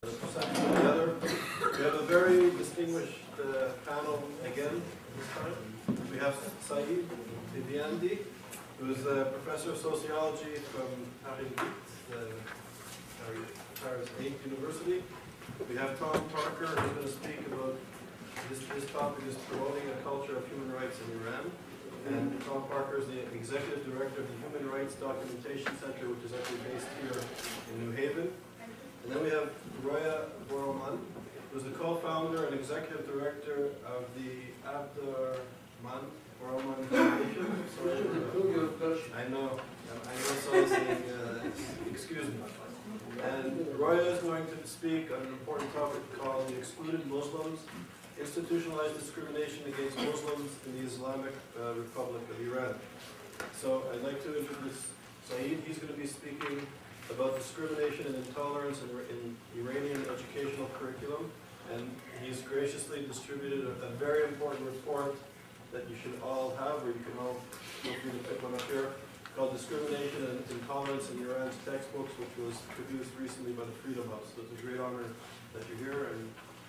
Together. We have a very distinguished panel again this time. We have Said Bibiandi, who is a professor of sociology from Paris 8 University. We have Tom Parker, who's going to speak about this topic is promoting a culture of human rights in Iran. And Tom Parker is the executive director of the Human Rights Documentation Center, which is actually based here in New Haven. And then we have Roya Boroman, who's the co-founder and executive director of the Abdurrahman Boroman Foundation. I know something, excuse me. And Roya is going to speak on an important topic called the excluded Muslims, institutionalized discrimination against Muslims in the Islamic Republic of Iran. So I'd like to introduce Said. He's going to be speaking about discrimination and intolerance in Iranian educational curriculum, and he's graciously distributed a very important report that you should all have, or you can all feel free to pick one up here, called Discrimination and Intolerance in Iran's Textbooks, which was produced recently by the Freedom House. So it's a great honor that you're here, and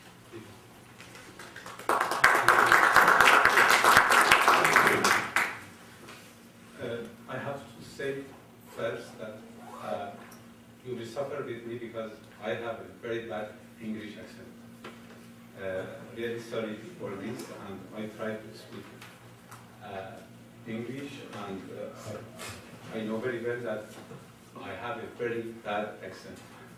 I have to say first that you will suffer with me because I have a very bad English accent. Really sorry for this, and I try to speak English, and I know very well that I have a very bad accent.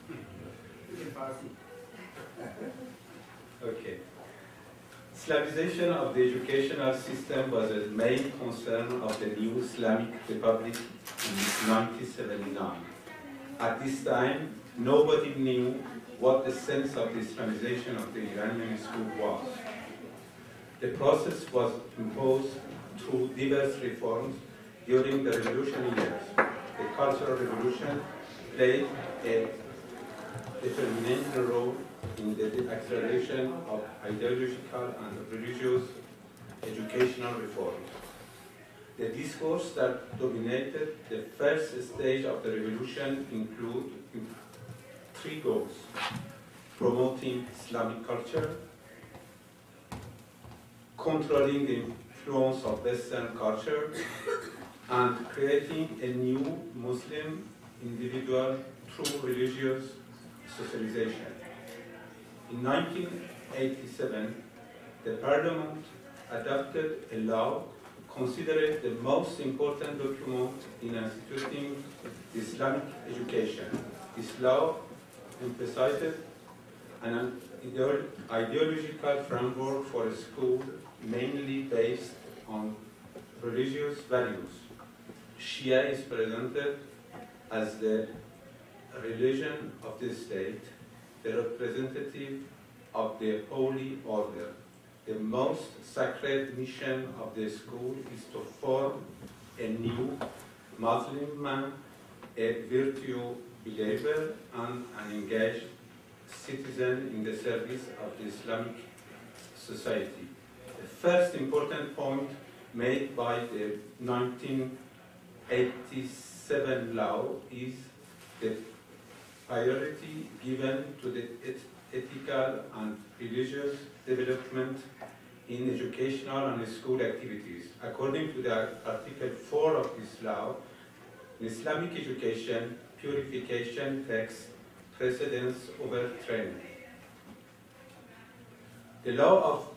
Okay. Islamization of the educational system was a main concern of the new Islamic Republic in 1979. At this time, nobody knew what the sense of the Islamization of the Iranian school was. The process was imposed through diverse reforms during the revolutionary years. The Cultural Revolution played a determinant role in the acceleration of ideological and religious educational reforms. The discourse that dominated the first stage of the revolution included three goals: promoting Islamic culture, controlling the influence of Western culture, and creating a new Muslim individual through religious socialization. In 1987, the Parliament adopted a law considered the most important document in instituting Islamic education. This law emphasized an ideological framework for a school mainly based on religious values. Shia is presented as the religion of the state, the representative of the holy order. The most sacred mission of the school is to form a new Muslim man, a virtue believer, and an engaged citizen in the service of the Islamic society. The first important point made by the 1987 law is the priority given to the ethical and religious development in educational and school activities. According to the Article 4 of this law, in Islamic education, purification takes precedence over training. The law of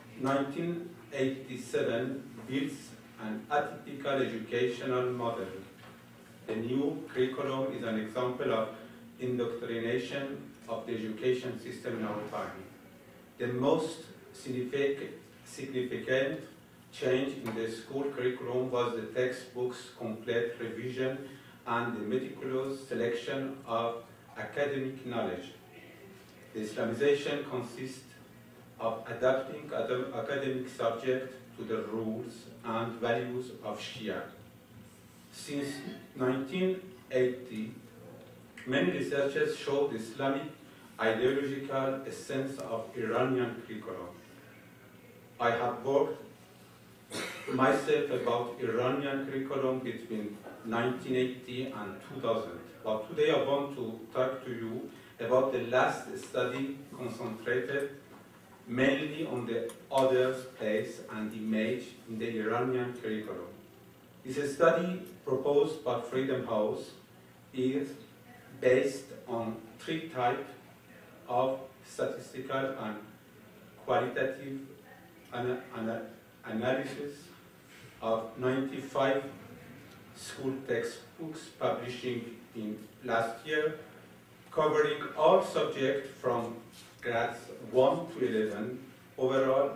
1987 builds an atypical educational model. The new curriculum is an example of indoctrination of the education system in our time. The most significant change in the school curriculum was the textbook's complete revision and the meticulous selection of academic knowledge. The Islamization consists of adapting academic subjects to the rules and values of Shia. Since 1980, many researchers show the Islamic ideological essence of Iranian curriculum. I have worked myself about Iranian curriculum between 1980 and 2000. But today I want to talk to you about the last study concentrated mainly on the other's place and image in the Iranian curriculum. This study proposed by Freedom House is based on 3 types of statistical and qualitative analysis of 95 school textbooks publishing in last year, covering all subjects from grades 1 to 11, overall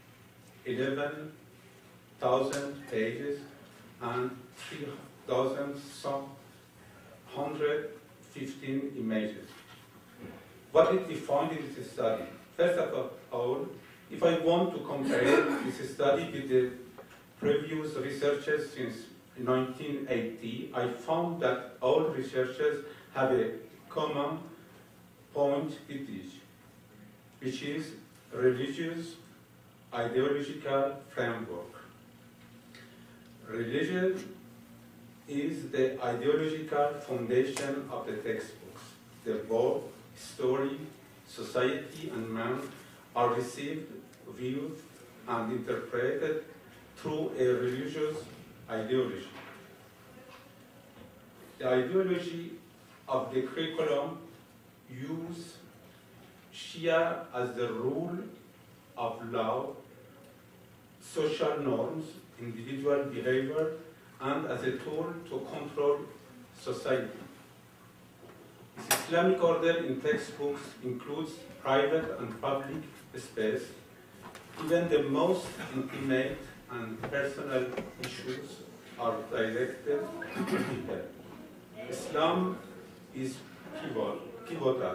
11,000 pages and 3,115 images. What it defined in this study? First of all, if I want to compare this study with the previous researchers since 1980, I found that all researchers have a common point with each, which is religious ideological framework. Religion is the ideological foundation of the textbooks. The book, story, society, and man are received, viewed, and interpreted through a religious ideology. The ideology of the curriculum uses Shia as the rule of law, social norms, individual behavior, and as a tool to control society. This Islamic order in textbooks includes private and public space. Even the most intimate and personal issues are directed to people. Islam is pivotal.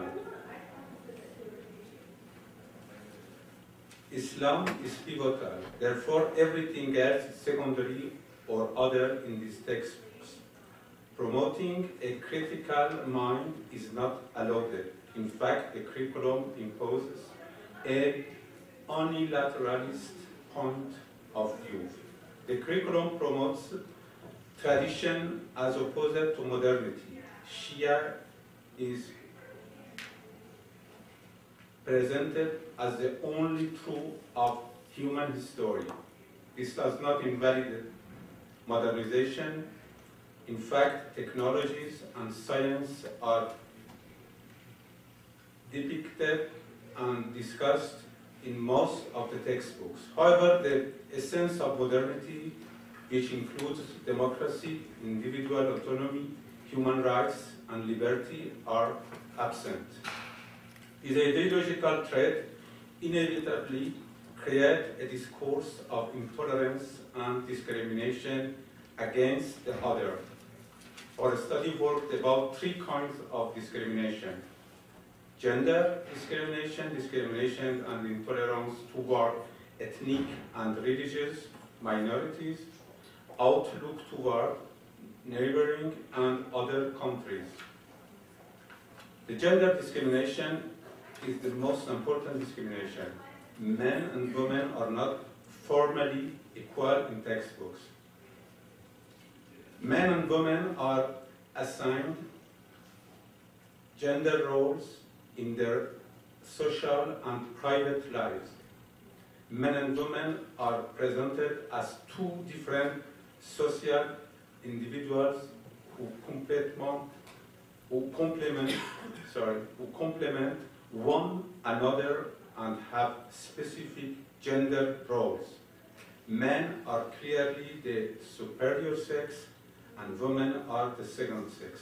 Islam is pivotal. Therefore, everything else is secondary or other in these textbooks. Promoting a critical mind is not allowed. In fact, the curriculum imposes an unilateralist point of view. The curriculum promotes tradition as opposed to modernity. Shia is presented as the only truth of human history. This does not invalidate modernization. In fact, technologies and science are depicted and discussed in most of the textbooks. However, the essence of modernity, which includes democracy, individual autonomy, human rights, and liberty, are absent. This ideological threat inevitably creates a discourse of intolerance and discrimination against the other. Our study worked about 3 kinds of discrimination: gender discrimination, discrimination and intolerance toward ethnic and religious minorities, outlook toward neighboring and other countries. The gender discrimination is the most important discrimination. Men and women are not formally equal in textbooks. Men and women are assigned gender roles in their social and private lives. Men and women are presented as 2 different social individuals who complement one another and have specific gender roles. Men are clearly the superior sex and women are the second sex.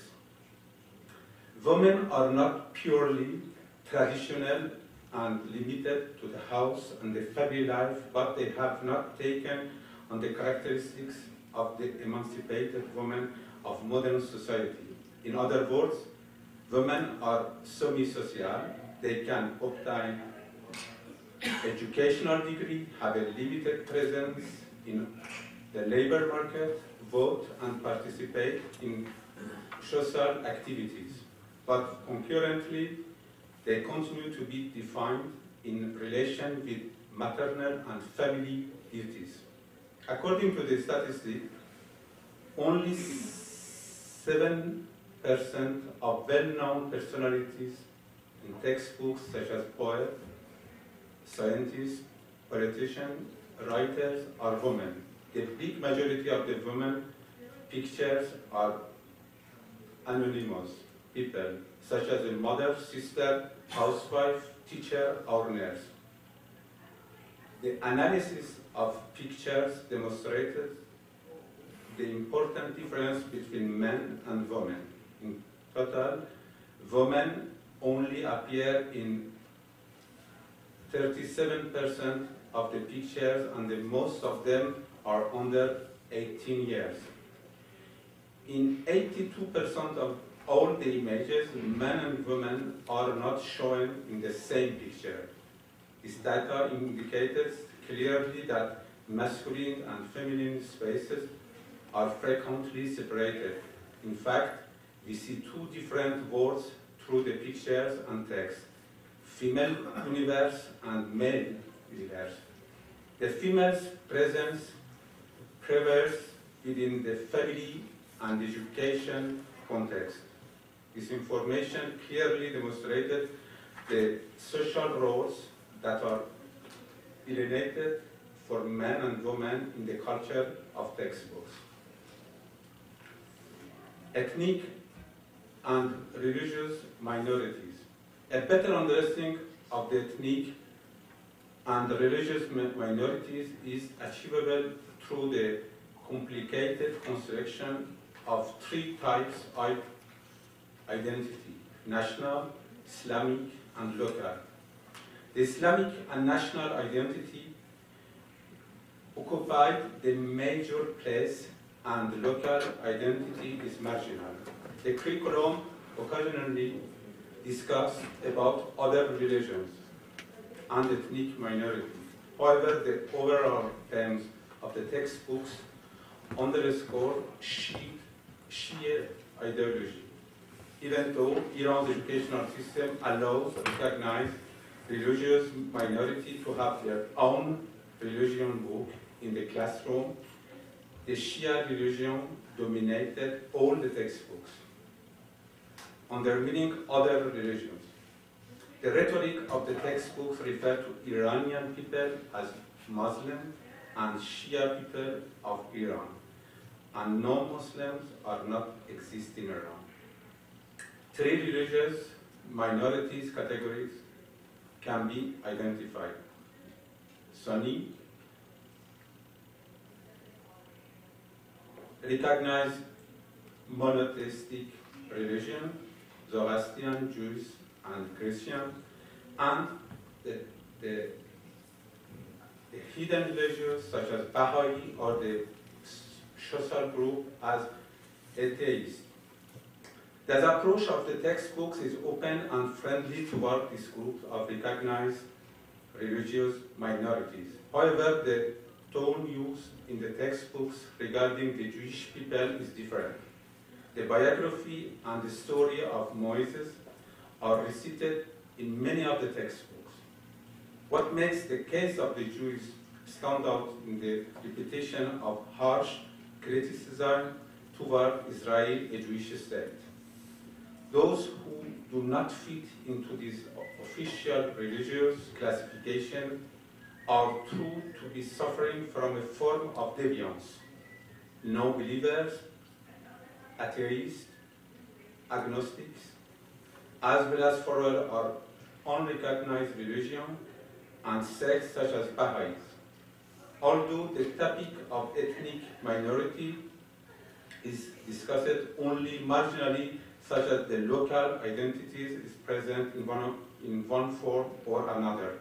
Women are not purely traditional and limited to the house and the family life, but they have not taken on the characteristics of the emancipated women of modern society. In other words, women are semi-social. They can obtain educational degree, have a limited presence in the labor market, vote and participate in social activities. But concurrently, they continue to be defined in relation with maternal and family duties. According to the statistics, only 7% of well-known personalities in textbooks such as poets, scientists, politicians, writers are women. The big majority of the women pictures are anonymous people, such as a mother, sister, housewife, teacher, or nurse. The analysis of pictures demonstrated the important difference between men and women. In total, women only appear in 37% of the pictures, and most of them are under 18 years. In 82% of all the images, men and women are not shown in the same picture. This data indicates clearly that masculine and feminine spaces are frequently separated. In fact, we see two different worlds through the pictures and text: female universe and male universe. The female's presence prevails within the family and education context. This information clearly demonstrated the social roles that are delineated for men and women in the culture of textbooks. Ethnic and religious minorities. A better understanding of the ethnic and religious minorities is achievable through the complicated construction of three types of identity: national, Islamic, and local. The Islamic and national identity occupied the major place, and the local identity is marginal. The curriculum occasionally discusses about other religions and ethnic minorities. However, the overall themes of the textbooks underscore Shia ideology. Even though Iran's educational system allows recognized religious minority to have their own religion book in the classroom, the Shia religion dominated all the textbooks, undermining other religions. The rhetoric of the textbooks refer to Iranian people as Muslim and Shia people of Iran, and non-Muslims are not existing around. Three religious minorities categories can be identified: Sunni, recognized monotheistic religion, Zoroastrian, Jews, and Christian, and the hidden religions such as Baha'i or the social group as atheists. The approach of the textbooks is open and friendly toward this group of recognized religious minorities. However, the tone used in the textbooks regarding the Jewish people is different. The biography and the story of Moses are recited in many of the textbooks. What makes the case of the Jews stand out in the repetition of harsh criticism toward Israel, a Jewish state. Those who do not fit into this official religious classification are true to be suffering from a form of deviance. No-believers, atheists, agnostics, as well as for our unrecognized religion and sects such as Baha'is. Although the topic of ethnic minority is discussed only marginally, such as the local identities is present in one form or another.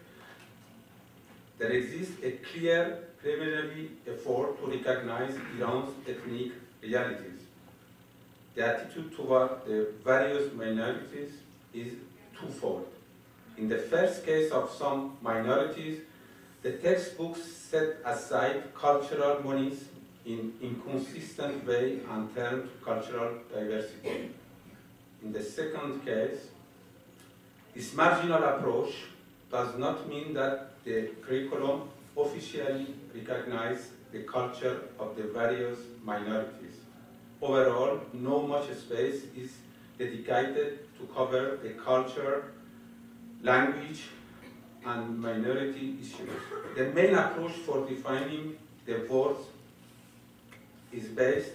There exists a clear preliminary effort to recognize Iran's ethnic realities. The attitude toward the various minorities is twofold. In the first case of some minorities, the textbooks set aside cultural monies in inconsistent way and termed cultural diversity. In the second case, this marginal approach does not mean that the curriculum officially recognizes the culture of the various minorities. Overall, not much space is dedicated to cover the culture language, and minority issues. The main approach for defining the words is based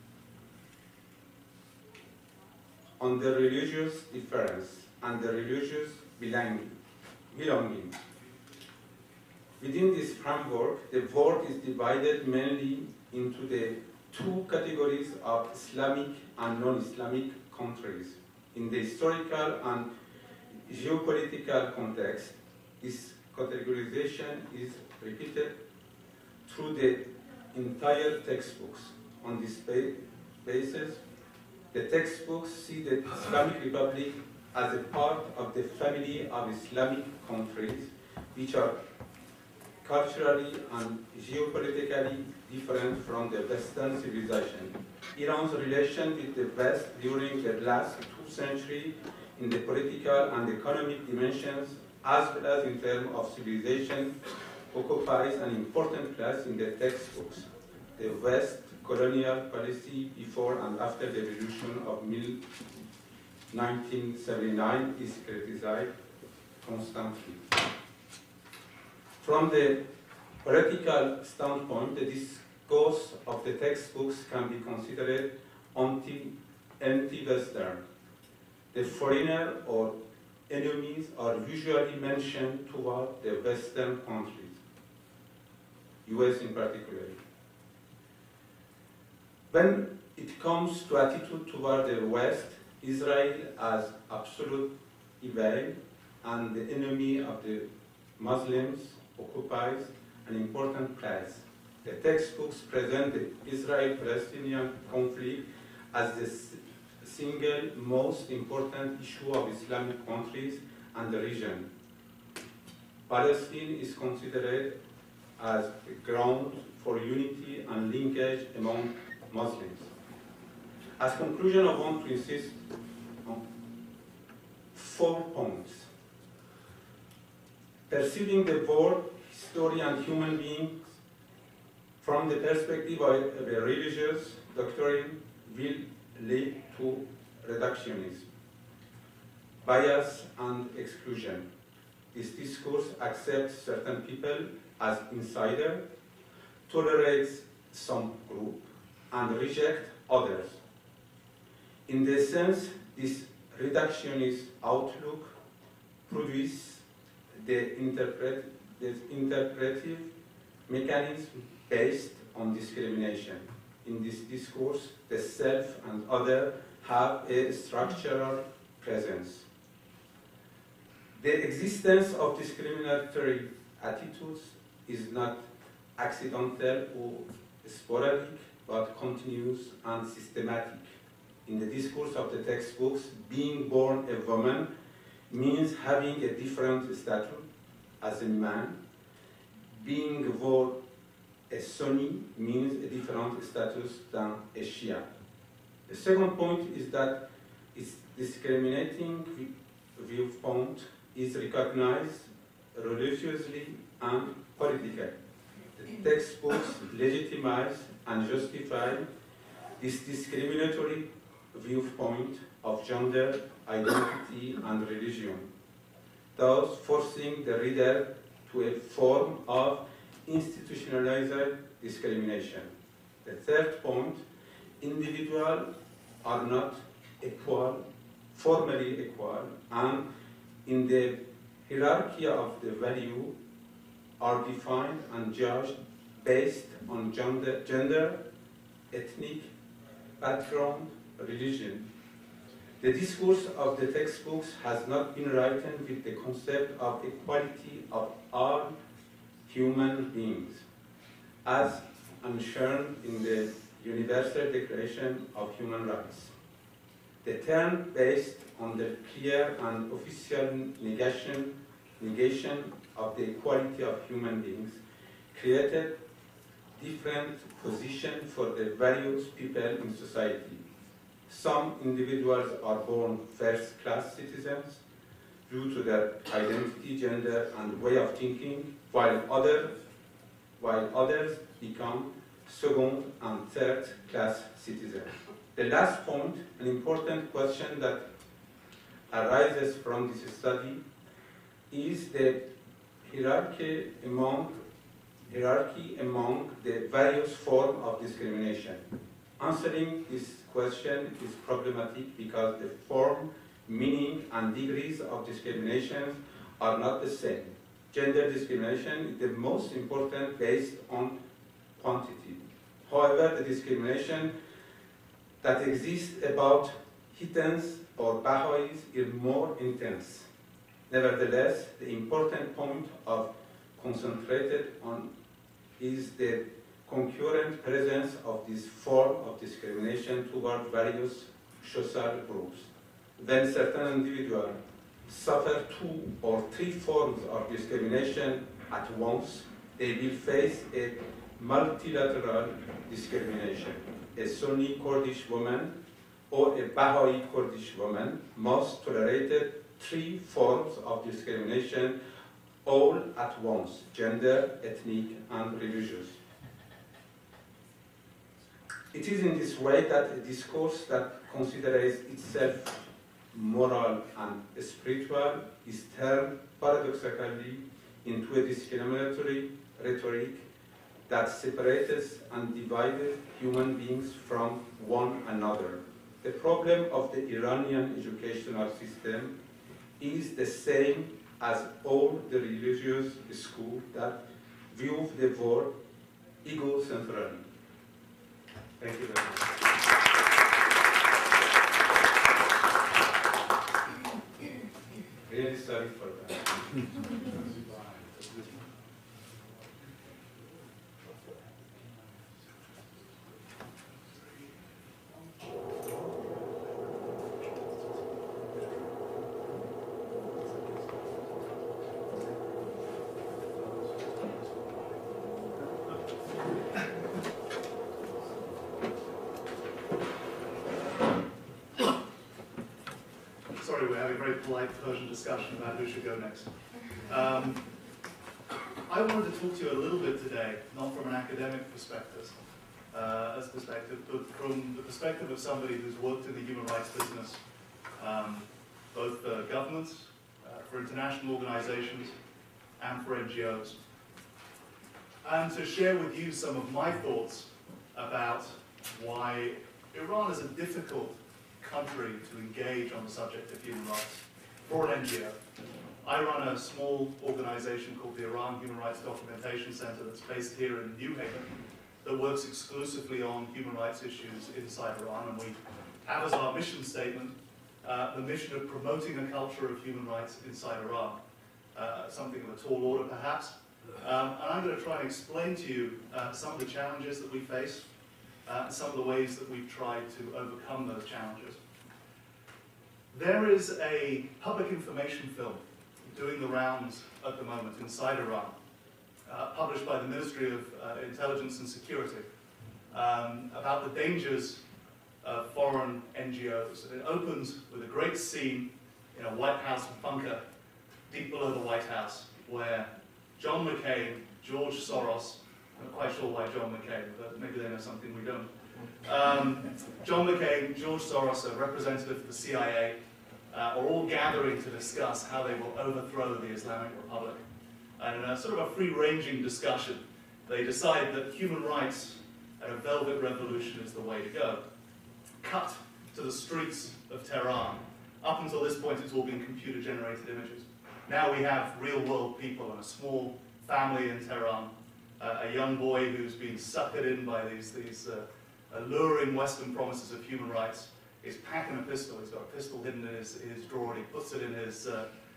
on the religious difference and the religious belonging. Within this framework, the world is divided mainly into the two categories of Islamic and non-Islamic countries. In the historical and geopolitical context, this categorization is repeated through the entire textbooks. On this basis, the textbooks see the Islamic Republic as a part of the family of Islamic countries, which are culturally and geopolitically different from the Western civilization. Iran's relation with the West during the last 2 centuries in the political and economic dimensions, as well as in terms of civilization, occupies an important place in the textbooks. The West colonial policy before and after the revolution of 1979 is criticized constantly. From the political standpoint, the discourse of the textbooks can be considered anti-Western. The foreigner or enemies are usually mentioned toward the Western countries, US in particular. When it comes to attitude toward the West, Israel as absolute evil and the enemy of the Muslims occupies an important place. The textbooks present the Israel-Palestinian conflict as the single most important issue of Islamic countries and the region. Palestine is considered as a ground for unity and linkage among Muslims. As conclusion, I want to insist on 4 points. Perceiving the world, history, and human beings from the perspective of a religious doctrine will lead to reductionism, bias, and exclusion. This discourse accepts certain people as insiders, tolerates some group, and rejects others. In this sense, this reductionist outlook produces the interpretive mechanism based on discrimination. In this discourse, the self and other have a structural presence. The existence of discriminatory attitudes is not accidental or sporadic, but continuous and systematic. In the discourse of the textbooks, being born a woman means having a different status as a man. Being born a Sunni means a different status than a Shia. The second point is that its discriminating viewpoint is recognized religiously and politically. The textbooks legitimize and justify this discriminatory viewpoint of gender, identity, and religion, thus forcing the reader to a form of institutionalized discrimination. The third point, individuals are not equal, formally equal, and in the hierarchy of the value are defined and judged based on gender, ethnic background, religion. The discourse of the textbooks has not been written with the concept of equality of all human beings, as enshrined in the Universal Declaration of Human Rights. The term based on the clear and official negation of the equality of human beings created different positions for the various people in society. Some individuals are born first-class citizens due to their identity, gender, and way of thinking, while others become second and third-class citizens. The last point, an important question that arises from this study, is the hierarchy among the various forms of discrimination. Answering this question is problematic because the form, meaning, and degrees of discrimination are not the same. Gender discrimination is the most important based on quantity. However, the discrimination that exists about Hittens or Baha'is is more intense. Nevertheless, the important point of concentrated on is the concurrent presence of this form of discrimination toward various social groups. When certain individuals suffer 2 or 3 forms of discrimination at once, they will face a multilateral discrimination. A Sunni Kurdish woman or a Baha'i Kurdish woman must tolerate 3 forms of discrimination all at once: gender, ethnic, and religious. It is in this way that a discourse that considers itself moral and spiritual is turned paradoxically into a discriminatory rhetoric that separates and divides human beings from one another. The problem of the Iranian educational system is the same as all the religious schools that view the world egocentrically. Thank you very much. Really sorry for that. Sorry, we're having a very polite Persian discussion about who should go next. I wanted to talk to you a little bit today, not from an academic perspective, but from the perspective of somebody who's worked in the human rights business, both for governments, for international organizations, and for NGOs. And to share with you some of my thoughts about why Iran is a difficult country to engage on the subject of human rights for an NGO. I run a small organization called the Iran Human Rights Documentation Center that's based here in New Haven that works exclusively on human rights issues inside Iran, and we have as our mission statement the mission of promoting a culture of human rights inside Iran. Something of a tall order perhaps. And I'm going to try and explain to you some of the challenges that we face, some of the ways that we've tried to overcome those challenges. There is a public information film doing the rounds at the moment inside Iran, published by the Ministry of Intelligence and Security, about the dangers of foreign NGOs. And it opens with a great scene in a White House bunker deep below the White House, where John McCain, George Soros, I'm not quite sure why John McCain, but maybe they know something we don't. John McCain, George Soros, a representative of the CIA, are all gathering to discuss how they will overthrow the Islamic Republic. And in a sort of a free-ranging discussion, they decide that human rights and a velvet revolution is the way to go. Cut to the streets of Tehran. Up until this point, it's all been computer-generated images. Now we have real-world people and a small family in Tehran, a young boy who's been suckered in by these alluring Western promises of human rights. He's packing a pistol. He's got a pistol hidden in his drawer, and he puts it in his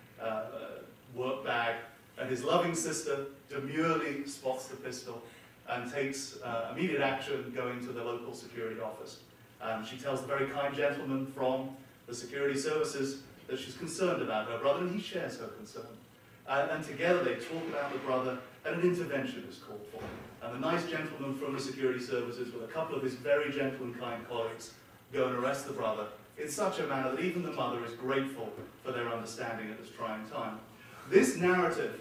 work bag. And his loving sister demurely spots the pistol and takes immediate action, going to the local security office. She tells the very kind gentleman from the security services that she's concerned about her brother, and he shares her concern. And together they talk about the brother, and an intervention is called for. And the nice gentleman from the security services, with a couple of his very gentle and kind colleagues, go and arrest the brother in such a manner that even the mother is grateful for their understanding at this trying time. This narrative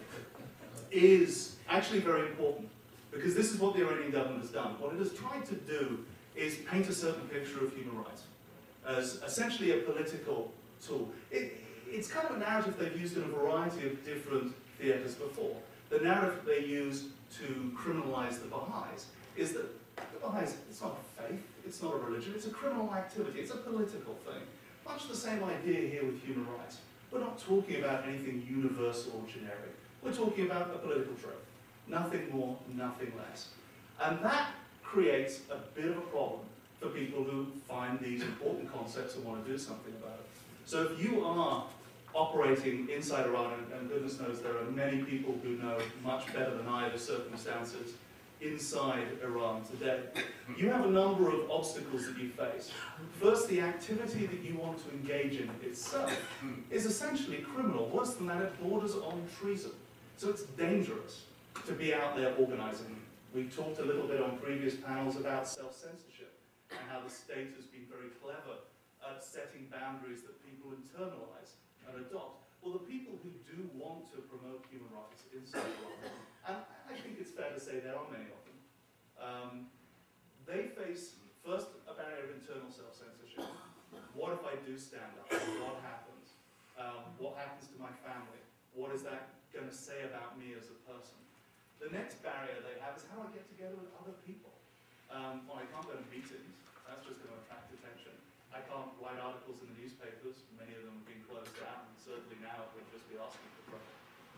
is actually very important, because this is what the Iranian government has done. What it has tried to do is paint a certain picture of human rights as essentially a political tool. it's kind of a narrative they've used in a variety of different theatres before. The narrative they use to criminalize the Baha'is is that the Baha'is, it's not a faith, it's not a religion, it's a criminal activity, it's a political thing. Much the same idea here with human rights. We're not talking about anything universal or generic. We're talking about a political trope. Nothing more, nothing less. And that creates a bit of a problem for people who find these important concepts and want to do something about it. So if you are operating inside Iran, and goodness knows there are many people who know much better than I the circumstances inside Iran today, you have a number of obstacles that you face. First, the activity that you want to engage in itself is essentially criminal. Worse than that, it borders on treason. So it's dangerous to be out there organizing. We talked a little bit on previous panels about self-censorship and how the state has been very clever at setting boundaries that people internalize and adopt. Well, the people who do want to promote human rights inside Iran, and I think it's fair to say there are many of them, they face, first, a barrier of internal self-censorship. What if I do stand up? What happens? What happens to my family? What is that going to say about me as a person? The next barrier they have is how do I get together with other people? Well, I can't go to meetings. That's just going to attract attention. I can't write articles in the newspapers. Many of them have been closed down, and certainly now it would just be asking for trouble.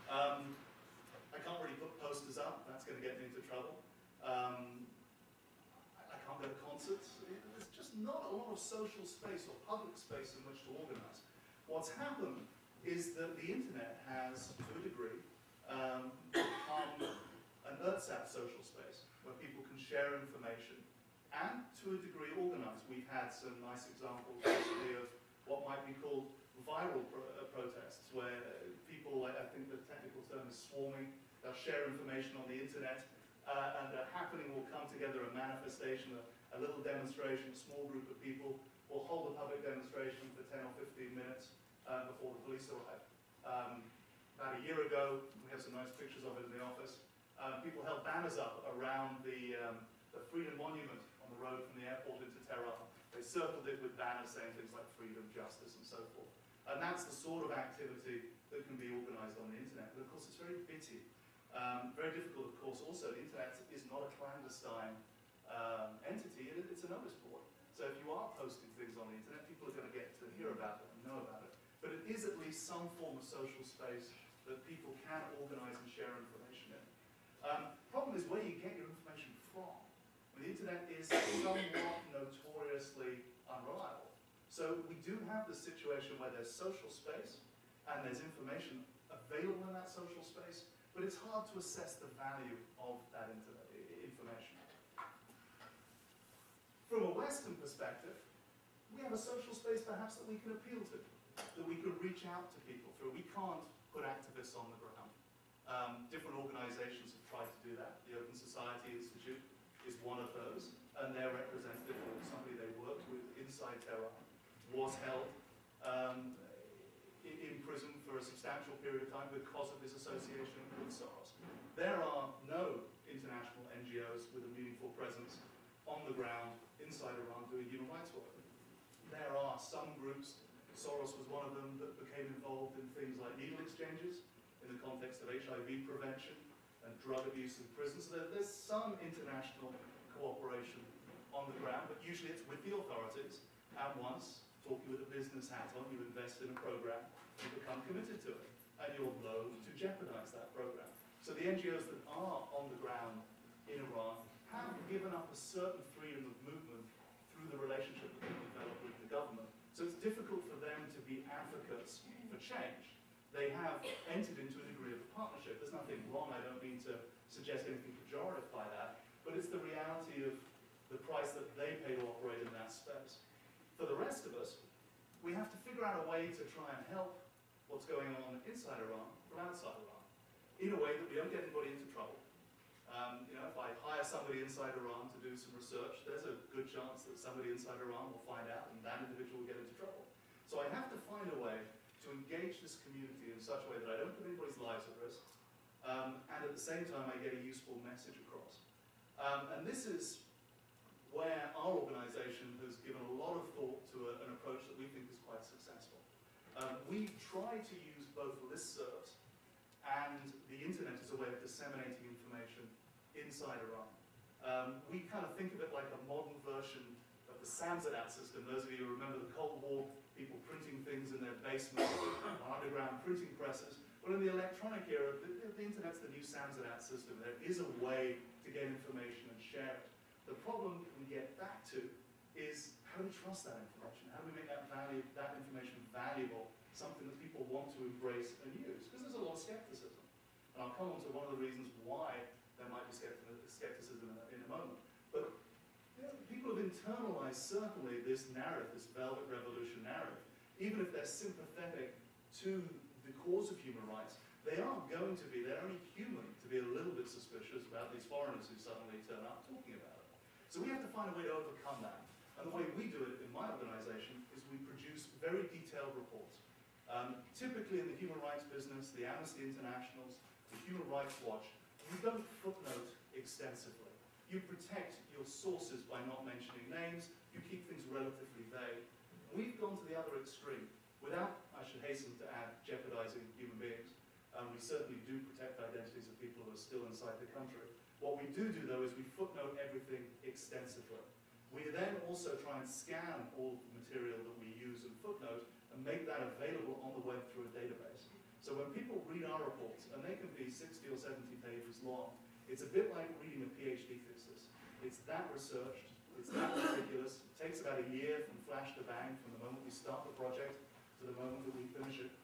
I can't really put posters up. That's going to get me into trouble. I can't go to concerts. There's just not a lot of social space or public space in which to organize. What's happened is that the internet has, to a degree, become an earthsat social space where people can share information and, to a degree, organize. We've had some nice examples recently of what might be called viral protests, where people, I think the technical term is swarming, they'll share information on the internet, and a happening will come together, a manifestation, a little demonstration, a small group of people will hold a public demonstration for 10 or 15 minutes before the police arrive. About a year ago, we have some nice pictures of it in the office, people held banners up around the Freedom Monument on the road from the airport into Tehran. They circled it with banners saying things like freedom, justice, and so forth. And that's the sort of activity that can be organized on the internet. But of course, it's very bitty. Very difficult, of course, also. The internet is not a clandestine entity, it's a notice board. So if you are posting things on the internet, people are going to get to hear about it and know about it. But it is at least some form of social space that people can organize and share information in. Problem is where you get your information from. The internet is somewhat notoriously unreliable. So we do have this situation where there's social space and there's information available in that social space, but it's hard to assess the value of that information. From a Western perspective, we have a social space perhaps that we can appeal to, that we can reach out to people through. We can't put activists on the ground. Different organizations have tried to do that. The Open Society Institute is one of those, and their representative, somebody they worked with inside Tehran, was held in prison for a substantial period of time because of his association with Soros. There are no international NGOs with a meaningful presence on the ground inside Iran doing human rights work. There are some groups, Soros was one of them, that became involved in things like needle exchanges in the context of HIV prevention and drug abuse in prisons. So there's some international cooperation on the ground, but usually it's with the authorities, and once, talking with a business hat on, you invest in a program, you become committed to it, and you're loath to jeopardize that program. So the NGOs that are on the ground in Iran have given up a certain freedom of movement through the relationship that they've developed with the government. So it's difficult for them to be advocates for change. They have entered into a degree of a partnership. There's nothing wrong, I don't mean to suggest anything pejorative by that, but it's the reality of the price that they pay to operate in that space. For the rest of us, we have to figure out a way to try and help what's going on inside Iran from outside Iran, in a way that we don't get anybody into trouble. If I hire somebody inside Iran to do some research, there's a good chance that somebody inside Iran will find out and that individual will get into trouble. So I have to find a way to engage this community in such a way that I don't put anybody's lives at risk, and at the same time I get a useful message across. And this is where our organization has given a lot of thought to an approach that we think is quite successful. We try to use both listservs and the internet as a way of disseminating information inside Iran. We kind of think of it like a modern version of the Samzadat system. Those of you who remember the Cold War, people printing things in their basements, underground printing presses. Well, in the electronic era, the internet's the new Samzadat system. There is a way to get information and share it. The problem we get back to is how do we trust that information? How do we make that information valuable, something that people want to embrace and use? Because there's a lot of skepticism. And I'll come on to one of the reasons why there might be skepticism in a moment. But you know, people have internalized certainly this narrative, this Velvet Revolution narrative. Even if they're sympathetic to the cause of human rights, they aren't going to be, they're only human to be a little bit suspicious about these foreigners who suddenly turn up talking about it. So we have to find a way to overcome that. And the way we do it in my organization is we produce very detailed reports. Typically in the human rights business, the Amnesty Internationals, the Human Rights Watch, you don't footnote extensively. You protect your sources by not mentioning names. You keep things relatively vague. We've gone to the other extreme without, I should hasten to add, jeopardizing human beings. We certainly do protect identities of people who are still inside the country. What we do though, is we footnote everything extensively. We then also try and scan all the material that we use and footnote and make that available on the web through a database. So when people read our reports, and they can be 60 or 70 pages long, it's a bit like reading a PhD thesis. It's that researched, it's that meticulous. It takes about a year from flash to bang, from the moment we start the project to the moment that we finish it.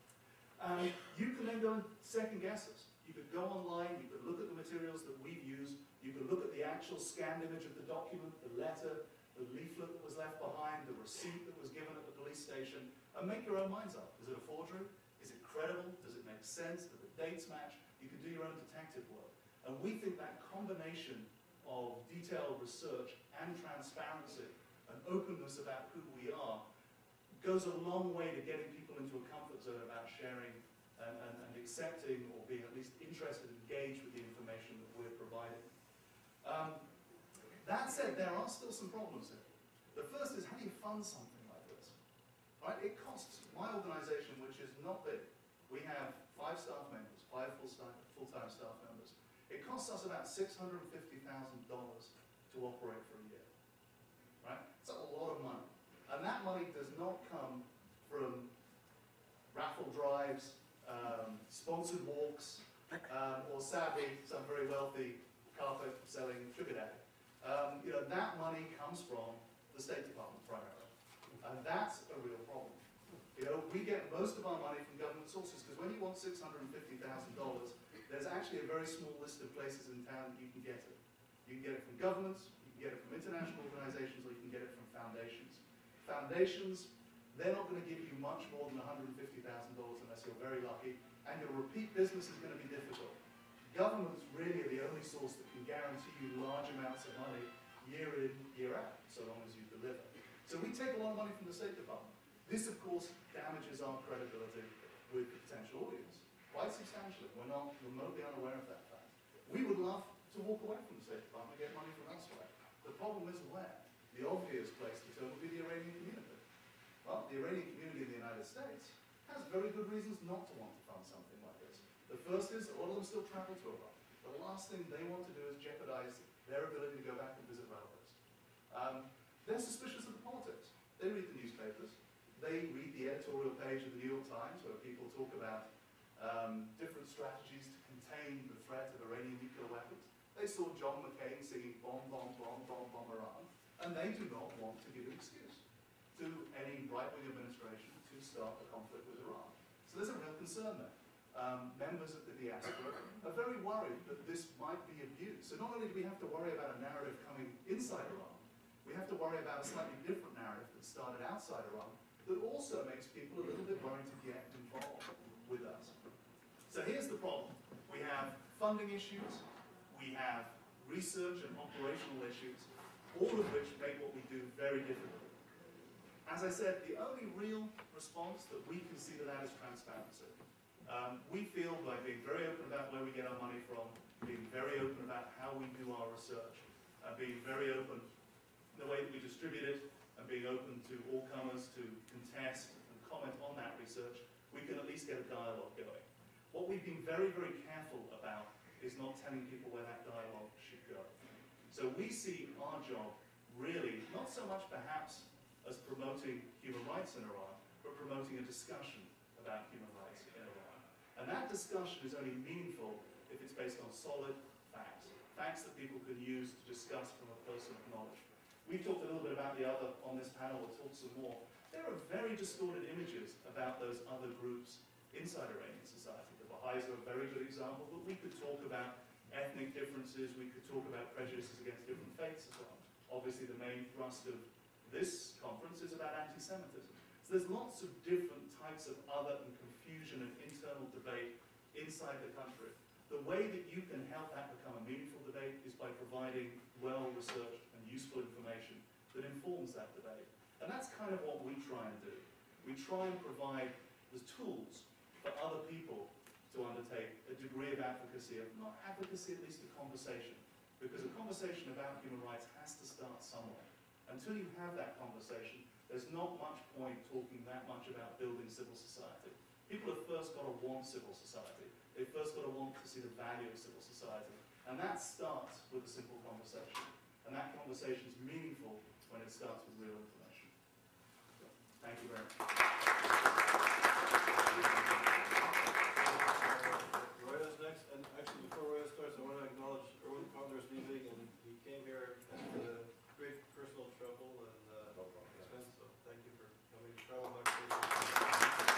You can then go and second guess us. You could go online, you could look at the materials that we've used, you could look at the actual scanned image of the document, the letter, the leaflet that was left behind, the receipt that was given at the police station, and make your own minds up. Is it a forgery? Is it credible? Does it make sense? Do the dates match? You can do your own detective work. And we think that combination of detailed research and transparency and openness about who we are goes a long way to getting people into a comfort zone about sharing and accepting or being at least interested and engaged with the information that we're providing. That said, there are still some problems here. The first is, how do you fund something like this? Right? It costs my organization, which is not big. We have 5 staff members, 5 full-time staff members. It costs us about $650,000 to operate for a year. Right? It's a lot of money. And that money does not come from raffle drives, sponsored walks, or sadly, some very wealthy carpet-selling sugar daddy. You know, that money comes from the State Department primarily. And that's a real problem. You know, we get most of our money from government sources, because when you want $650,000, there's actually a very small list of places in town that you can get it. You can get it from governments, you can get it from international organizations, or you can get it from foundations. Foundations, they're not going to give you much more than $150,000 unless you're very lucky, and your repeat business is going to be difficult. Governments really are the only source that can guarantee you large amounts of money year in, year out, so long as you deliver. So we take a lot of money from the State Department. This, of course, damages our credibility with the potential audience quite substantially. We're not remotely unaware of that fact. We would love to walk away from the State Department and get money from elsewhere. The problem is where? The obvious place to turn would be the Iranian community. Well, the Iranian community in the United States has very good reasons not to want to fund something like this. The first is, a lot of them still travel to Iran. The last thing they want to do is jeopardize their ability to go back and visit relatives. They're suspicious of the politics. They read the newspapers. They read the editorial page of the New York Times, where people talk about different strategies to contain the threat of Iranian nuclear weapons. They saw John McCain singing bomb, bomb, bomb, bomb, bomb Iran, and they do not want to give an excuse to any right-wing administration to start a conflict with Iran. So there's a real concern there. Members of the diaspora are very worried that this might be abused. So not only do we have to worry about a narrative coming inside Iran, we have to worry about a slightly different narrative that started outside Iran that also makes people a little bit worried to get involved with us. So here's the problem. We have funding issues, we have research and operational issues, all of which make what we do very difficult. As I said, the only real response that we can see to that is transparency. We feel by being very open about where we get our money from, being very open about how we do our research, being very open in the way that we distribute it, and being open to all comers to contest and comment on that research, we can at least get a dialogue going. What we've been very, very careful about is not telling people where that dialogue should go. So we see our job really, not so much perhaps as promoting human rights in Iran, but promoting a discussion about human rights in Iran. And that discussion is only meaningful if it's based on solid facts, facts that people can use to discuss from a person of knowledge. We've talked a little bit about the other on this panel, we'll talk some more. There are very distorted images about those other groups inside Iranian society. The Baha'is are a very good example, but we could talk about ethnic differences, we could talk about prejudices against different faiths and so on. Obviously the main thrust of this conference is about anti-Semitism. So there's lots of different types of other and confusion and internal debate inside the country. The way that you can help that become a meaningful debate is by providing well-researched and useful information that informs that debate. And that's kind of what we try and do. We try and provide the tools for other people to undertake a degree of advocacy, of not advocacy, at least a conversation. Because a conversation about human rights has to start somewhere. Until you have that conversation, there's not much point talking that much about building civil society. People have first got to want civil society. They've first got to want to see the value of civil society. And that starts with a simple conversation. And that conversation is meaningful when it starts with real information. So, thank you very much. Roya's next, and actually before Roya starts, I want to acknowledge Erwin Connor's leaving, and he came here at great personal trouble and expense, so thank you for coming to travel back.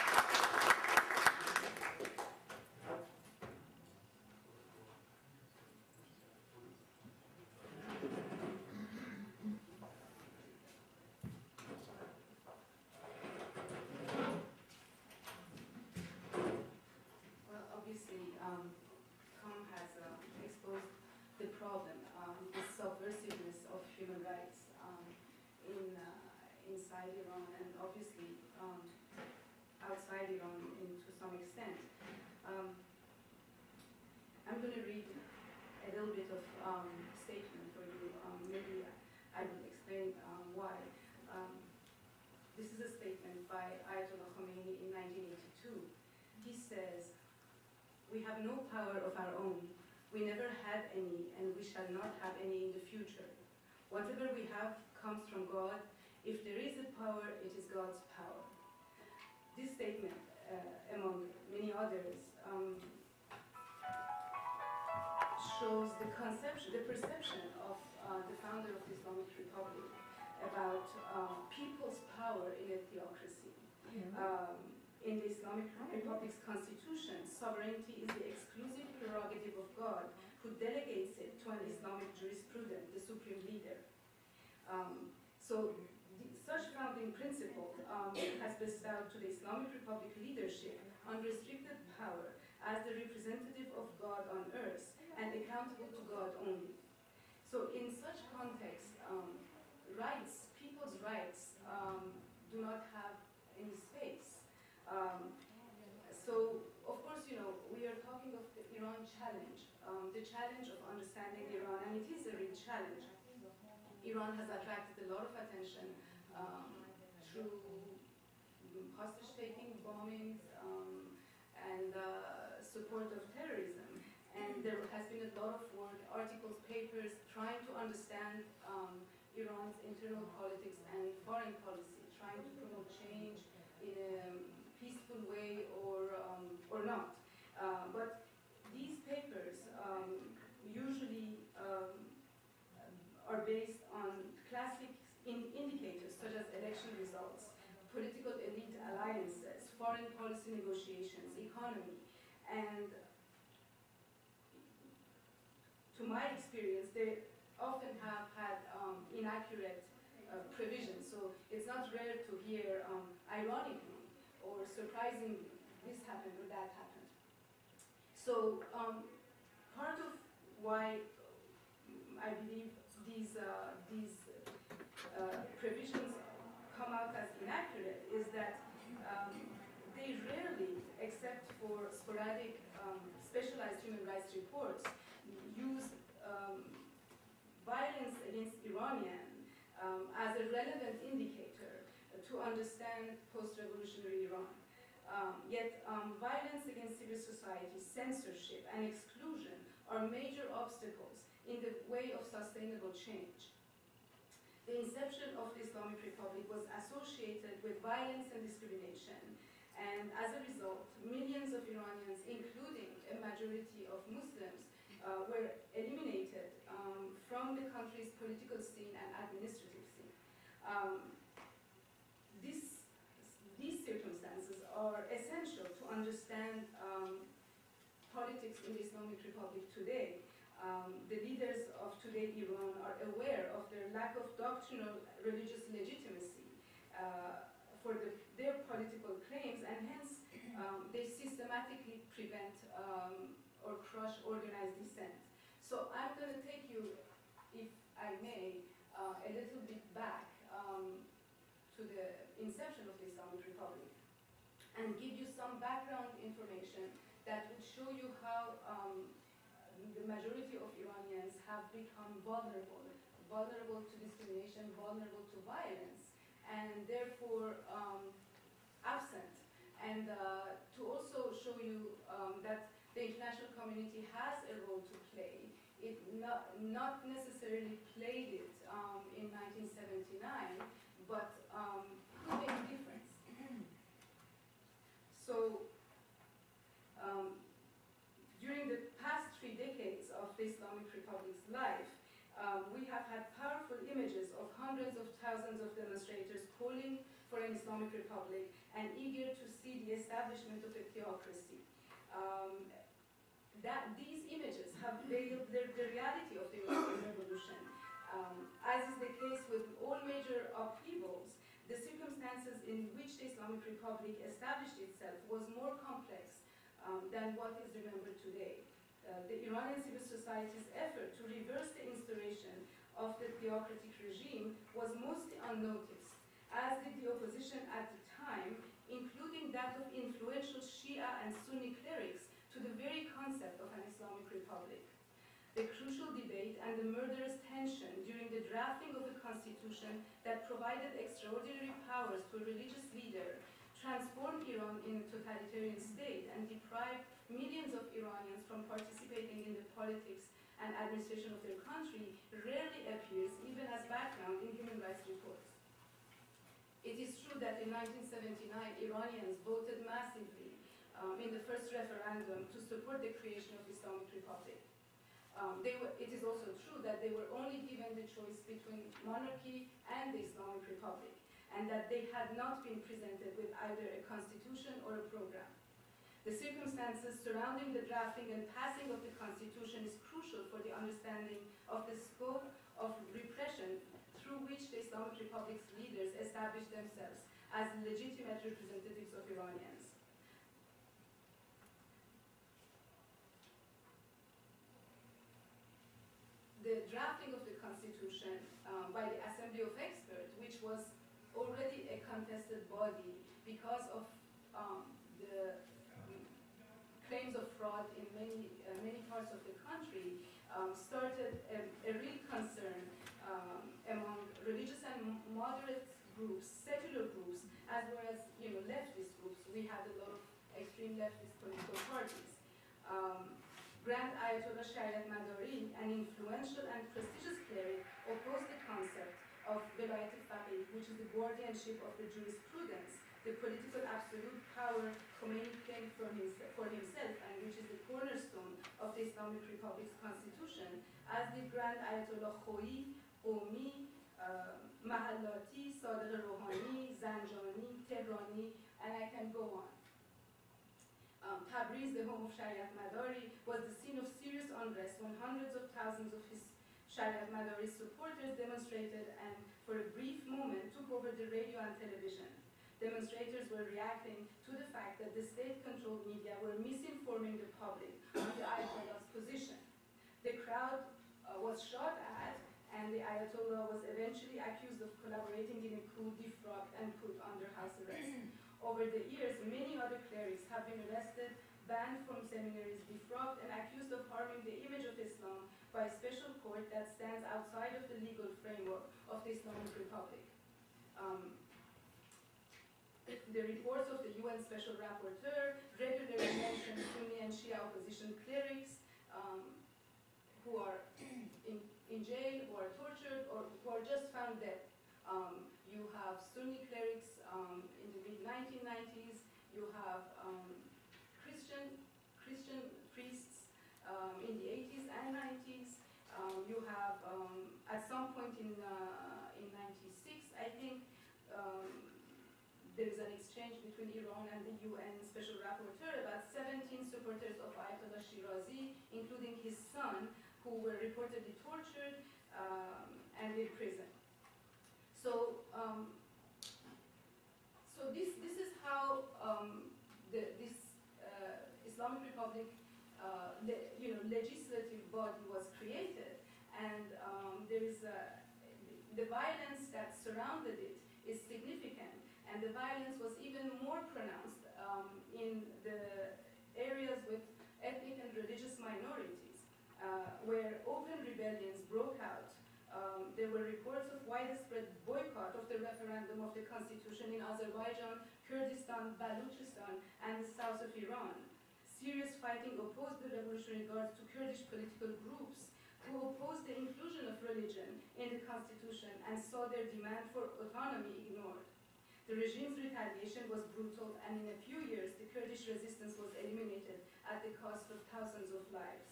Tom has exposed the problem, the subversiveness of human rights inside Iran and obviously outside Iran to some extent. I'm going to read a little bit of statement for you. Maybe I will explain why. This is a statement by Ayatollah Khomeini in 1982. He says, "We have no power of our own. We never had any, and we shall not have any in the future. Whatever we have comes from God. If there is a power, it is God's power." This statement, among many others, shows the conception, the perception of the founder of the Islamic Republic about people's power in a theocracy. In the Islamic Republic's constitution, sovereignty is the exclusive prerogative of God, who delegates it to an Islamic jurisprudent, the supreme leader. Such founding principle has bestowed to the Islamic Republic leadership unrestricted power as the representative of God on earth and accountable to God only. So in such context, rights, people's rights, do not have any space. So, of course, you know, we are talking of the Iran challenge, the challenge of understanding Iran, and it is a real challenge. Iran has attracted a lot of attention through hostage-taking, bombings, and support of terrorism. And there has been a lot of work, articles, papers, trying to understand Iran's internal politics and foreign policy, trying to promote change in a peaceful way or not. But these papers usually are based on classic indicators such as election results, political elite alliances, foreign policy negotiations, economy, and to my experience, they often have had inaccurate provisions. So it's not rare to hear, ironically or surprisingly, this happened or that happened. So part of why I believe these provisions come out as inaccurate is that they rarely, except for sporadic specialized human rights reports, use violence against Iranian as a relevant indicator to to understand post-revolutionary Iran. Yet violence against civil society, censorship, and exclusion are major obstacles in the way of sustainable change. The inception of the Islamic Republic was associated with violence and discrimination, and as a result, millions of Iranians, including a majority of Muslims, were eliminated from the country's political scene and administrative scene. These circumstances are essential to understand politics in the Islamic Republic today. The leaders of today Iran are aware of their lack of doctrinal religious legitimacy for their political claims, and hence they systematically prevent or crush organized dissent. So I'm going to take you, if I may, a little bit back to the inception of the Islamic Republic and give you some background information that would show you how the majority of Iranians have become vulnerable to discrimination, vulnerable to violence, and therefore absent. And to also show you that the international community has a role to play. It not necessarily played it in 1979, but could make a difference. So during the past 3 decades of the Islamic Republic's life, we have had powerful images of hundreds of thousands of demonstrators calling for an Islamic Republic and eager to see the establishment of a theocracy. These images have veiled the reality of the Iranian Revolution. As is the case with all major upheavals, the circumstances in which the Islamic Republic established itself was more complex than what is remembered today. The Iranian civil society's effort to reverse the instauration of the theocratic regime was mostly unnoticed, as did the opposition at the time, including that of influential Shia and Sunni clerics to the very concept of an Islamic Republic. The crucial debate and the murderous tension during the drafting of a constitution that provided extraordinary powers to a religious leader transformed Iran in a totalitarian state and deprived millions of Iranians from participating in the politics and administration of their country rarely appears even as background in human rights reports. It is true that in 1979, Iranians voted massively in the first referendum to support the creation of the Islamic Republic. It is also true that they were only given the choice between monarchy and the Islamic Republic, and that they had not been presented with either a constitution or a program. The circumstances surrounding the drafting and passing of the constitution is crucial for the understanding of the scope of repression through which the Islamic Republic's leaders established themselves as legitimate representatives of Iranians. The drafting of the constitution by the Assembly of Experts, which was already a contested body because of the claims of fraud in many parts of the country, started a real concern among religious and moderate groups, secular groups, as well as leftist groups. We had a lot of extreme leftist political parties. Grand Ayatollah Shariat Madari, an influential and prestigious cleric, opposed the concept of Velayat al-Faqih, which is the guardianship of the jurisprudence, the political absolute power Khomeini claimed for himself, and which is the cornerstone of the Islamic Republic's constitution, as the Grand Ayatollah Khoi, Qawmi, Mahallati, Sadiq Rouhani, Zanjani, Tehrani, and I can go on. Tabriz, the home of Shariat Madari, was the scene of serious unrest when hundreds of thousands of his Shariat Madari supporters demonstrated and, for a brief moment, took over the radio and television. Demonstrators were reacting to the fact that the state-controlled media were misinforming the public on the Ayatollah's position. The crowd was shot at, and the Ayatollah was eventually accused of collaborating in a coup, defrocked, and put under house arrest. Over the years, many other clerics have been arrested, banned from seminaries, defrocked, and accused of harming the image of Islam by a special court that stands outside of the legal framework of the Islamic Republic. The reports of the UN Special Rapporteur regularly mention Sunni and Shia opposition clerics who are in jail, who are tortured, or who are just found dead. You have Sunni clerics in the mid-1990s. You have Christian priests in the 80s and 90s. You have, at some point in 96, I think, there is an exchange between Iran and the UN Special Rapporteur about 17 supporters of Ayatollah Shirazi, including his son, who were reportedly tortured and in prison. So, this is how this Islamic Republic, legislative body was created, and there is the violence that surrounded it is significant, and the violence was even more pronounced in the areas with ethnic and religious minorities, where open rebellions broke out. There were reports of widespread boycott of the referendum of the constitution in Azerbaijan, Kurdistan, Balochistan, and the south of Iran. Serious fighting opposed the Revolutionary Guards to Kurdish political groups who opposed the inclusion of religion in the constitution and saw their demand for autonomy ignored. The regime's retaliation was brutal, and in a few years, the Kurdish resistance was eliminated at the cost of thousands of lives.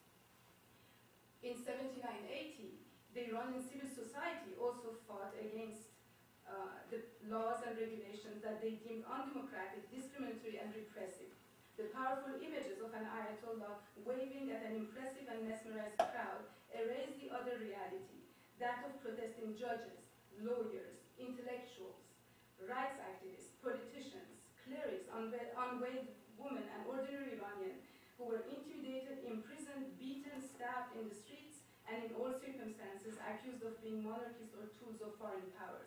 In 79-80, the Iranian civil society also fought against the laws and regulations that they deemed undemocratic, discriminatory, and repressive. The powerful images of an Ayatollah waving at an impressive and mesmerized crowd erased the other reality, that of protesting judges, lawyers, intellectuals, rights activists, politicians, clerics, unveiled women, and ordinary Iranians who were intimidated, imprisoned, beaten, stabbed in the streets, and in all circumstances accused of being monarchists or tools of foreign powers.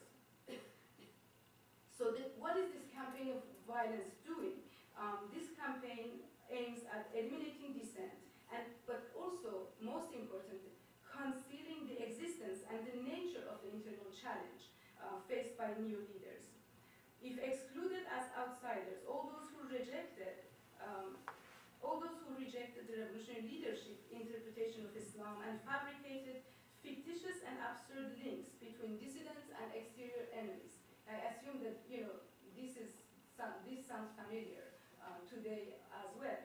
So what is this campaign of violence doing? This campaign aims at eliminating dissent, but also, most importantly, concealing the existence and the nature of the internal challenge faced by new leaders. If excluded as outsiders, all those who rejected the revolutionary leadership interpretation of Islam and fabricated fictitious and absurd links between dissidents and exterior enemies. I assume that this sounds familiar today as well.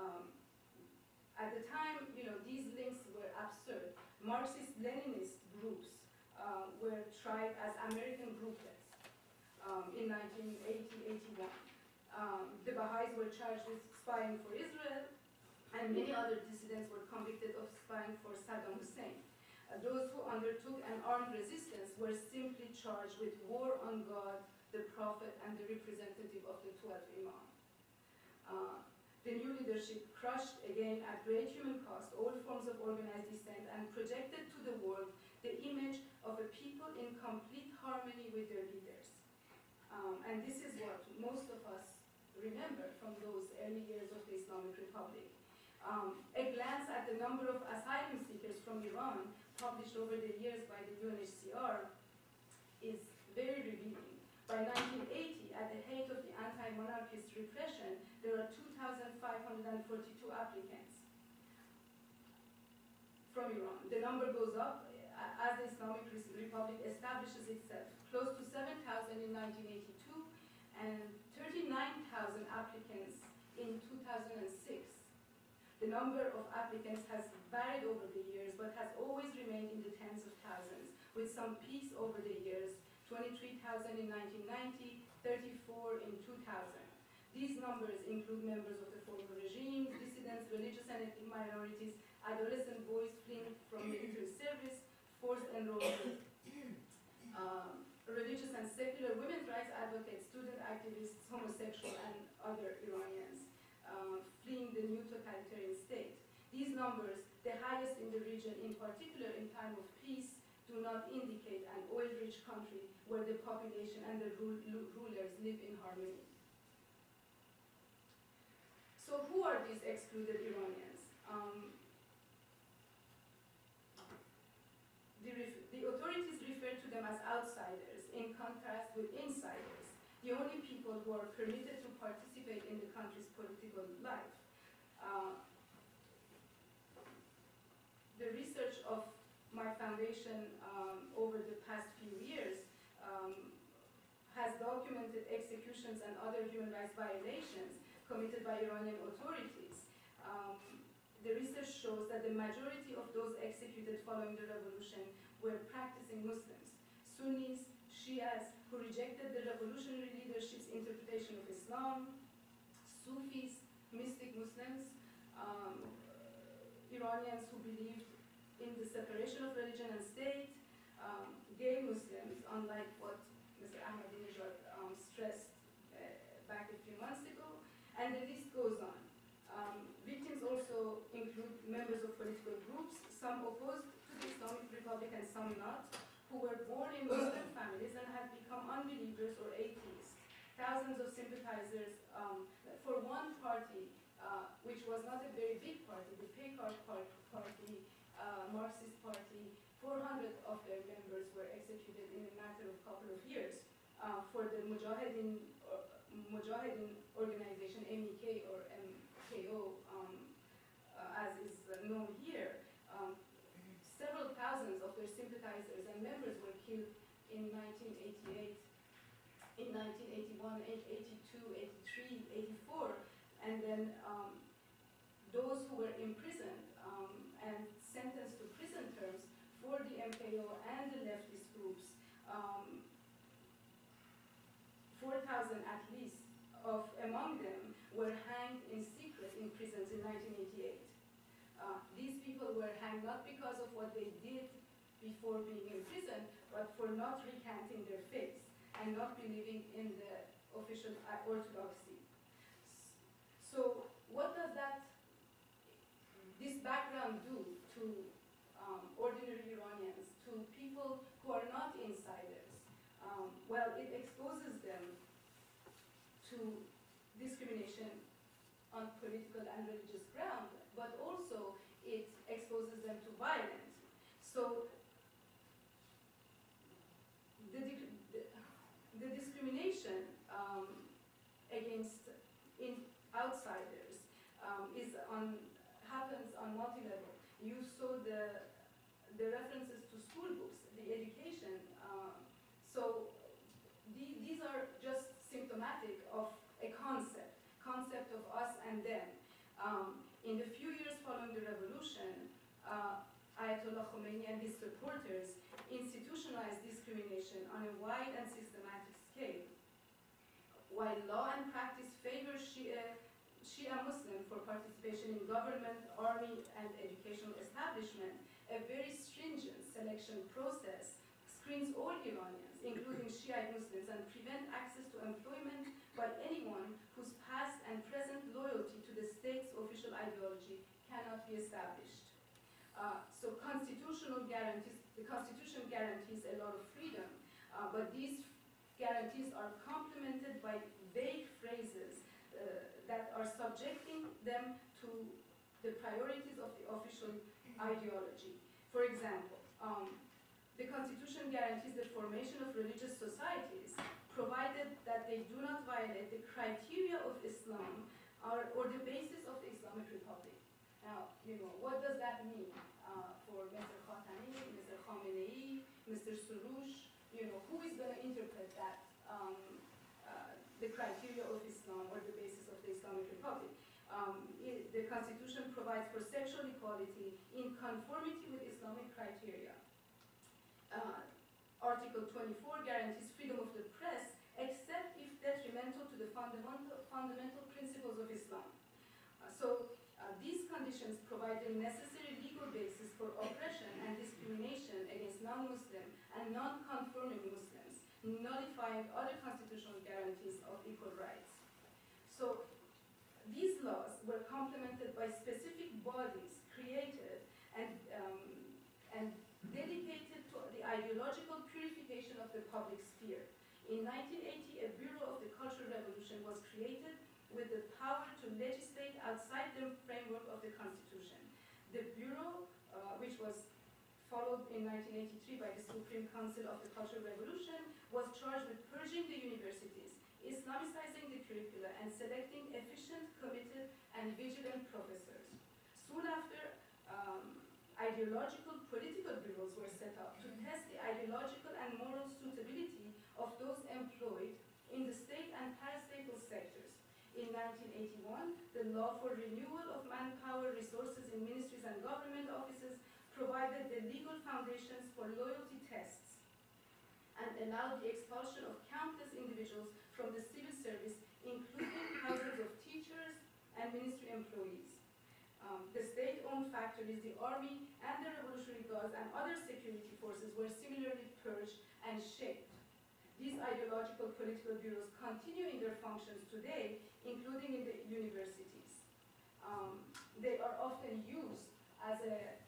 At the time, these links were absurd. Marxist-Leninist groups were tried as American grouplets in 1980-81. The Baha'is were charged with spying for Israel, and many other dissidents were convicted of spying for Saddam Hussein. Those who undertook an armed resistance were simply charged with war on God, the Prophet, and the representative of the 12 Imam. The new leadership crushed, again, at great human cost, all forms of organized dissent and projected to the world the image of a people in complete harmony with their leaders. And this is what most of us remember from those early years of the Islamic Republic. A glance at the number of asylum seekers from Iran published over the years by the UNHCR is very revealing. By 1980, at the height of the anti-monarchist repression, there are 2,542 applicants from Iran. The number goes up as the Islamic Republic establishes itself, close to 7,000 in 1982 and 39,000 applicants in 2006. The number of applicants has varied over the years, but has always remained in the tens of thousands, with some peaks over the years, 23,000 in 1990, 34 in 2000. These numbers include members of the former regime, dissidents, religious and ethnic minorities, adolescent boys fleeing from military service, forced enrollment, religious and secular women's rights advocates, student activists, homosexuals, and other Iranians fleeing the new totalitarian state. These numbers, the highest in the region, in particular in time of peace, do not indicate an oil-rich country where the population and the rulers live in harmony. So who are these excluded Iranians? The authorities refer to them as outsiders, in contrast with insiders. the only people who are permitted to participate in the country's political life. The research of my foundation over the past few years has documented executions and other human rights violations committed by Iranian authorities. The research shows that the majority of those executed following the revolution were practicing Muslims, Sunnis, Shias, who rejected the revolutionary leadership's interpretation of Islam, Sufis, mystic Muslims, Iranians who believed in the separation of religion and state, gay Muslims, unlike what Mr. Ahmadinejad stressed back a few months ago, and the list goes on. Victims also include members of political groups, some opposed to the Islamic Republic and some not, who were born in Muslim families and had become unbelievers or atheists. Thousands of sympathizers for one party, which was not a very big party, the PKK party, Marxist party, 400 of their members were executed in a matter of a couple of years. For the Mujahideen organization, MEK or MKO, as is known here, several thousands of their sympathizers and members were killed in 1988, in 1981, 82, 83, 84, and then those who were imprisoned and sentenced to prison terms for the MKO and the leftist groups, 4,000 at least among them were hanged in secret in prisons in 1988. These people were hanged not because of what they did before being imprisoned, but for not recanting their faith and not believing in the official orthodoxy. So what does this background do to ordinary Iranians, to people who are not insiders? Well, it exposes them to discrimination on political and religious ground, but also it exposes them to violence. So the discrimination against outsiders happens on multi-level. You saw the references to school books, the education. So these are just symptomatic of a concept of us and them. In the few years following the revolution, Ayatollah Khomeini and his supporters institutionalized discrimination on a wide and systematic scale. While law and practice favor Shia Muslim for participation in government, army, and educational establishment, a very stringent selection process screens all Iranians, including Shiite Muslims, and prevent access to employment by anyone whose past and present loyalty to the state's official ideology cannot be established. So constitutional guarantees, the Constitution guarantees a lot of freedom, but these guarantees are complemented by vague phrases that are subjecting them to the priorities of the official ideology. For example, the Constitution guarantees the formation of religious societies, provided that they do not violate the criteria of Islam or the basis of the Islamic Republic. Now, what does that mean for Mr. Khatami, Mr. Khamenei, Mr. Soroush? Who is going to interpret that, the criteria of Islam or the basis of the Islamic Republic? The Constitution provides for sexual equality in conformity with Islamic criteria. Article 24 guarantees freedom of the press, except if detrimental to the fundamental principles of Islam. These conditions provide the necessary legal basis for oppression and discrimination against non-Muslim and non-conforming Muslims, nullifying other constitutional guarantees of equal rights. So these laws were complemented by specific bodies created and dedicated to the ideological purification of the public sphere. In 1980, a Bureau of the Cultural Revolution was created with the power to legislate outside the framework of the Constitution. The Bureau, which was followed in 1983 by the Supreme Council of the Cultural Revolution, was charged with purging the universities, Islamicizing the curricula, and selecting efficient, committed, and vigilant professors. Soon after, ideological political bureaus were set up to test the ideological and moral suitability of those employed in the state and parastatal sectors. In 1981, the Law for Renewal of Manpower Resources in Ministries and Government Offices provided the legal foundations for loyalty tests and allowed the expulsion of countless individuals from the civil service, including thousands of teachers and ministry employees. The state-owned factories, the army, and the Revolutionary Guards and other security forces were similarly purged and shaped. These ideological political bureaus continue in their functions today, including in the universities. They are often used as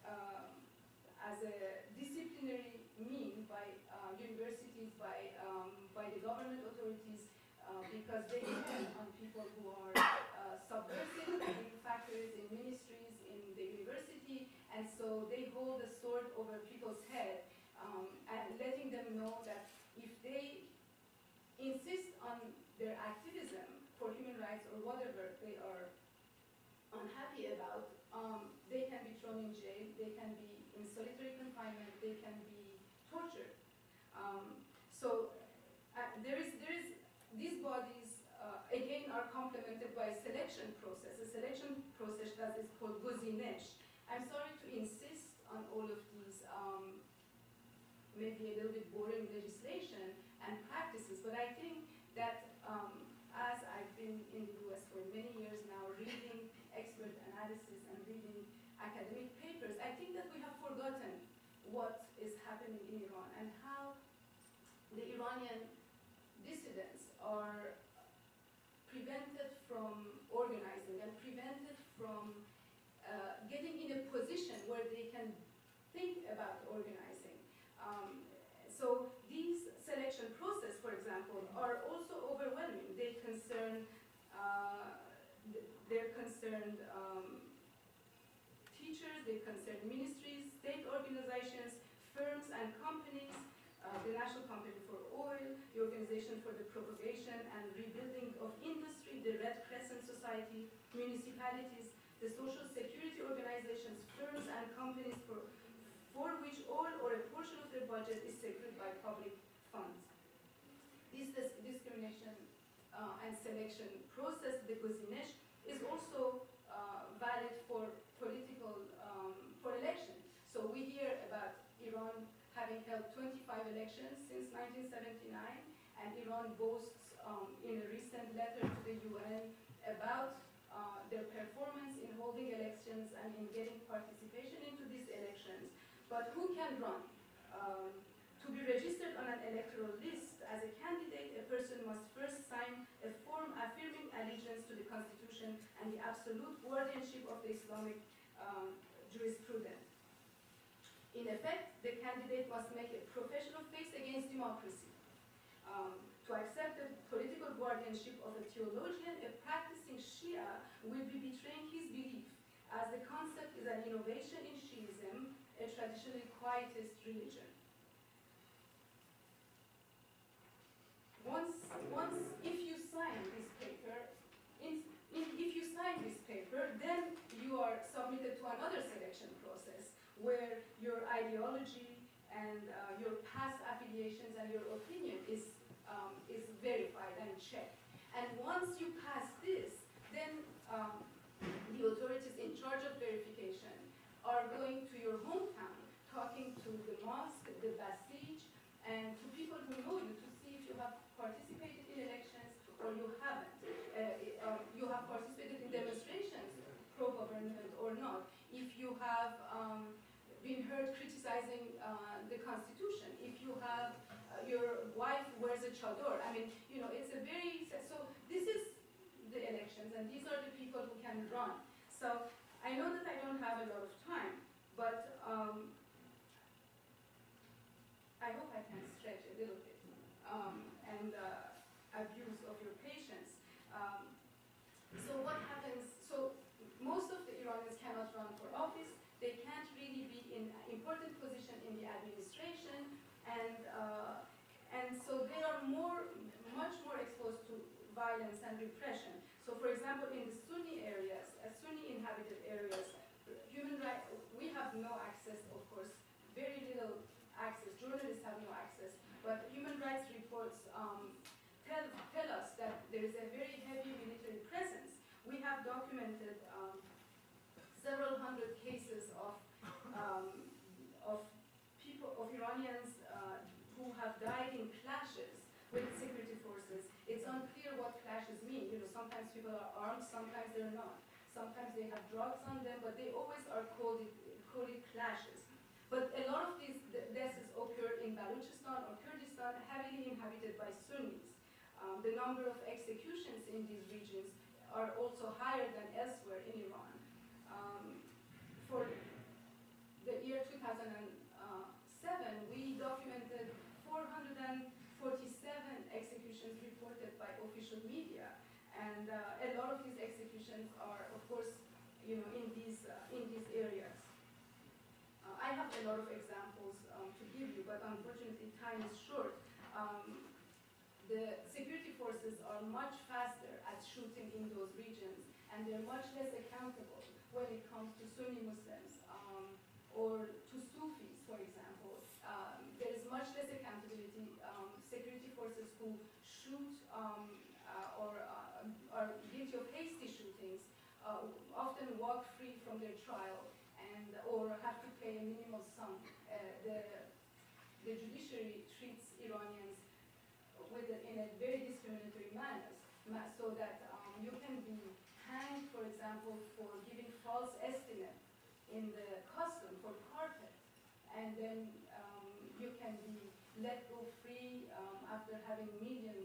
a disciplinary mean by universities, by the government authorities, because they depend on people who are subversive in factories, in ministries, in the university, and so they hold a sword over people's head, and letting them know that if they insist on their activism for human rights or whatever they are unhappy about, they can be thrown in jail, they can be in solitary confinement, they can be tortured. These bodies, again, are complemented by a selection process. A selection process that is called Guzinesh. I'm sorry to insist on all of these maybe a little bit boring legislation and practices, but I think that as I've been in the US for many years now, reading expert analysis and reading academic papers, I think that we have forgotten what is happening in Iran and how the Iranian dissidents are prevented from organizing and prevented from getting in a position where they can think about organizing. So these selection process, for example, are also overwhelming. They concern teachers, they concern ministries, state organizations, firms and companies, the National Company for Oil, the Organization for the Propagation and Rebuilding of Industry, the Red Crescent Society, municipalities, the social security organizations, firms and companies for which oil or a portion of their budget is secured by public funds. This discrimination and selection process, the Guzinesh, is also valid for for elections. So we hear about Iran having held 25 elections since 1979, and Iran boasts in a recent letter to the UN about their performance in holding elections and in getting participation into these elections. But who can run? To be registered on an electoral list as a candidate, a person must first sign a form affirming allegiance to the Constitution and the absolute guardianship of the Islamic jurisprudence. In effect, the candidate must make a professional face against democracy. To accept the political guardianship of a theologian, a practicing Shia will be betraying his belief, as the concept is an innovation in Shiism, a traditionally quietist religion. If you sign this paper, then you are submitted to another selection process where your ideology and your past affiliations and your opinion is verified and checked. And once you pass this, then the authorities in charge of verification are going to your hometown, talking to the mosque, the basij, and to people who know you to see if you have participated in elections or you haven't. You have participated in demonstrations pro-government or not. If you have been heard criticizing the Constitution, if you have your wife wears a chador. I mean, it's a very, so this is the elections, and these are the people who can run. So I know that I don't have a lot of time, but I hope I can stretch a little bit and abuse of your patience. So what happens? So most of the Iranians cannot run for office. They can't really be in an important position in the administration, and And so they are much more exposed to violence and repression. So for example, in the Sunni areas, Sunni inhabited areas, human rights, we have no access, of course, very little access. Journalists have no access. But human rights reports tell us that there is a very heavy military presence. We have documented several hundred cases of people, of Iranians who have died in clashes with security forces. It's unclear what clashes mean. You know, sometimes people are armed, sometimes they're not. Sometimes they have drugs on them, but they always are called it clashes. But a lot of these deaths occur in Balochistan or Kurdistan, heavily inhabited by Sunnis. The number of executions in these regions are also higher than elsewhere in Iran. For the year 2007, we documented 447 executions reported by official media, and a lot of these executions are, of course, you know, in these areas. I have a lot of examples to give you, but unfortunately time is short. The security forces are much faster at shooting in those regions, and they're much less accountable when it comes to Sunni Muslims or to Sufis, for example. There is much less accountability. Security forces who shoot or are guilty of hasty shootings often walk free from their trial and or have to pay a minimal sum. The judiciary treats Iranians in a very discriminatory manner, so that you can be hanged, for example, for giving false estimate in the custom for carpet, and then you can be let go free after having millions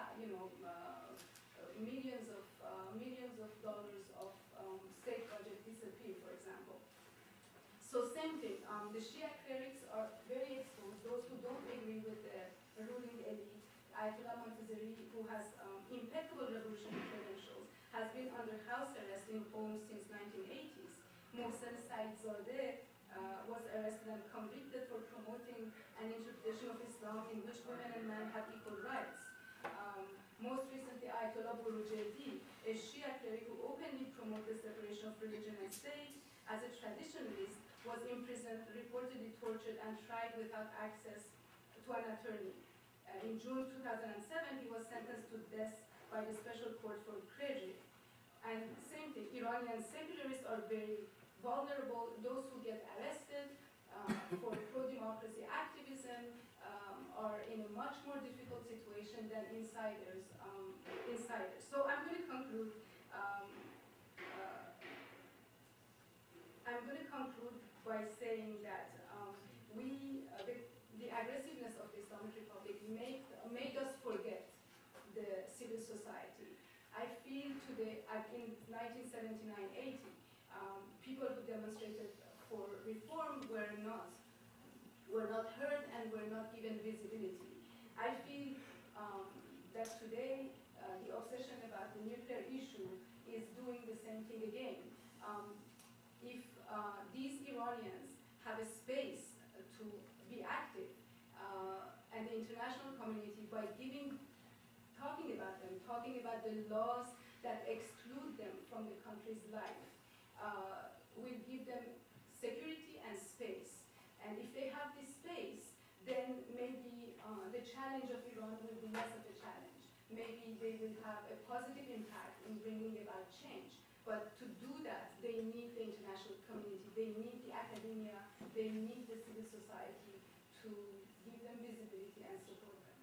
of dollars of state budget disappear, for example. So same thing, the Shia clerics are very exposed. Those who don't agree with the ruling elite, Ayatollah Montazeri, who has impeccable revolutionary credentials, has been under house arrest in Homs since 1980s. Mohsen Saeedzadeh was arrested and convicted for promoting an interpretation of Islam in which women and men have equal rights. Most recently, Ayatollah Borujerdi, a Shia cleric who openly promoted the separation of religion and state, as a traditionalist, was imprisoned, reportedly tortured, and tried without access to an attorney. In June 2007, he was sentenced to death by the Special Court for Clergy. And same thing, Iranian secularists are very vulnerable. Those who get arrested for pro-democracy activism are in a much more difficult situation than insiders. So I'm going to conclude. By saying that the aggressiveness of the Islamic Republic made us forget the civil society. I feel today, in 1979-80, people who demonstrated for reform were not heard and were not given visibility. I feel that today the obsession about the nuclear issue is doing the same thing again. If these Iranians have a space to be active, and the international community, by talking about the laws that exclude them from the country's life, will give them security and space. And if they have this space, then maybe the challenge of Iran will be less of a challenge. Maybe they will have a positive impact in bringing about change. But to do that, they need the international community, they need the academia, they need the civil society to give them visibility and support them.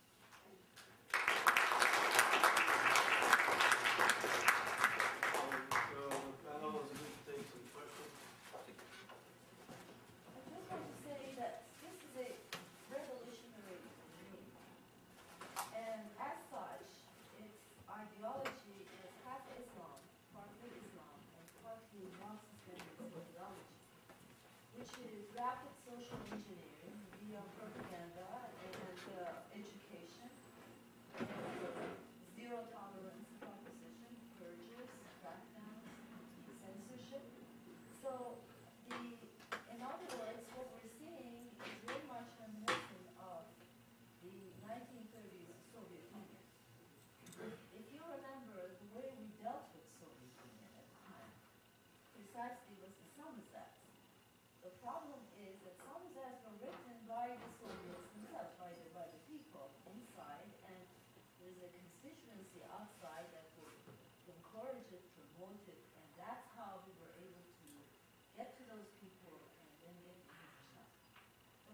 So the panel is going to take some questions. I just want to say that this is a revolutionary regime, and as such, its ideology is half Islam, partly Islam, and partly Marxist-Leninist ideology, which is rapid social engineering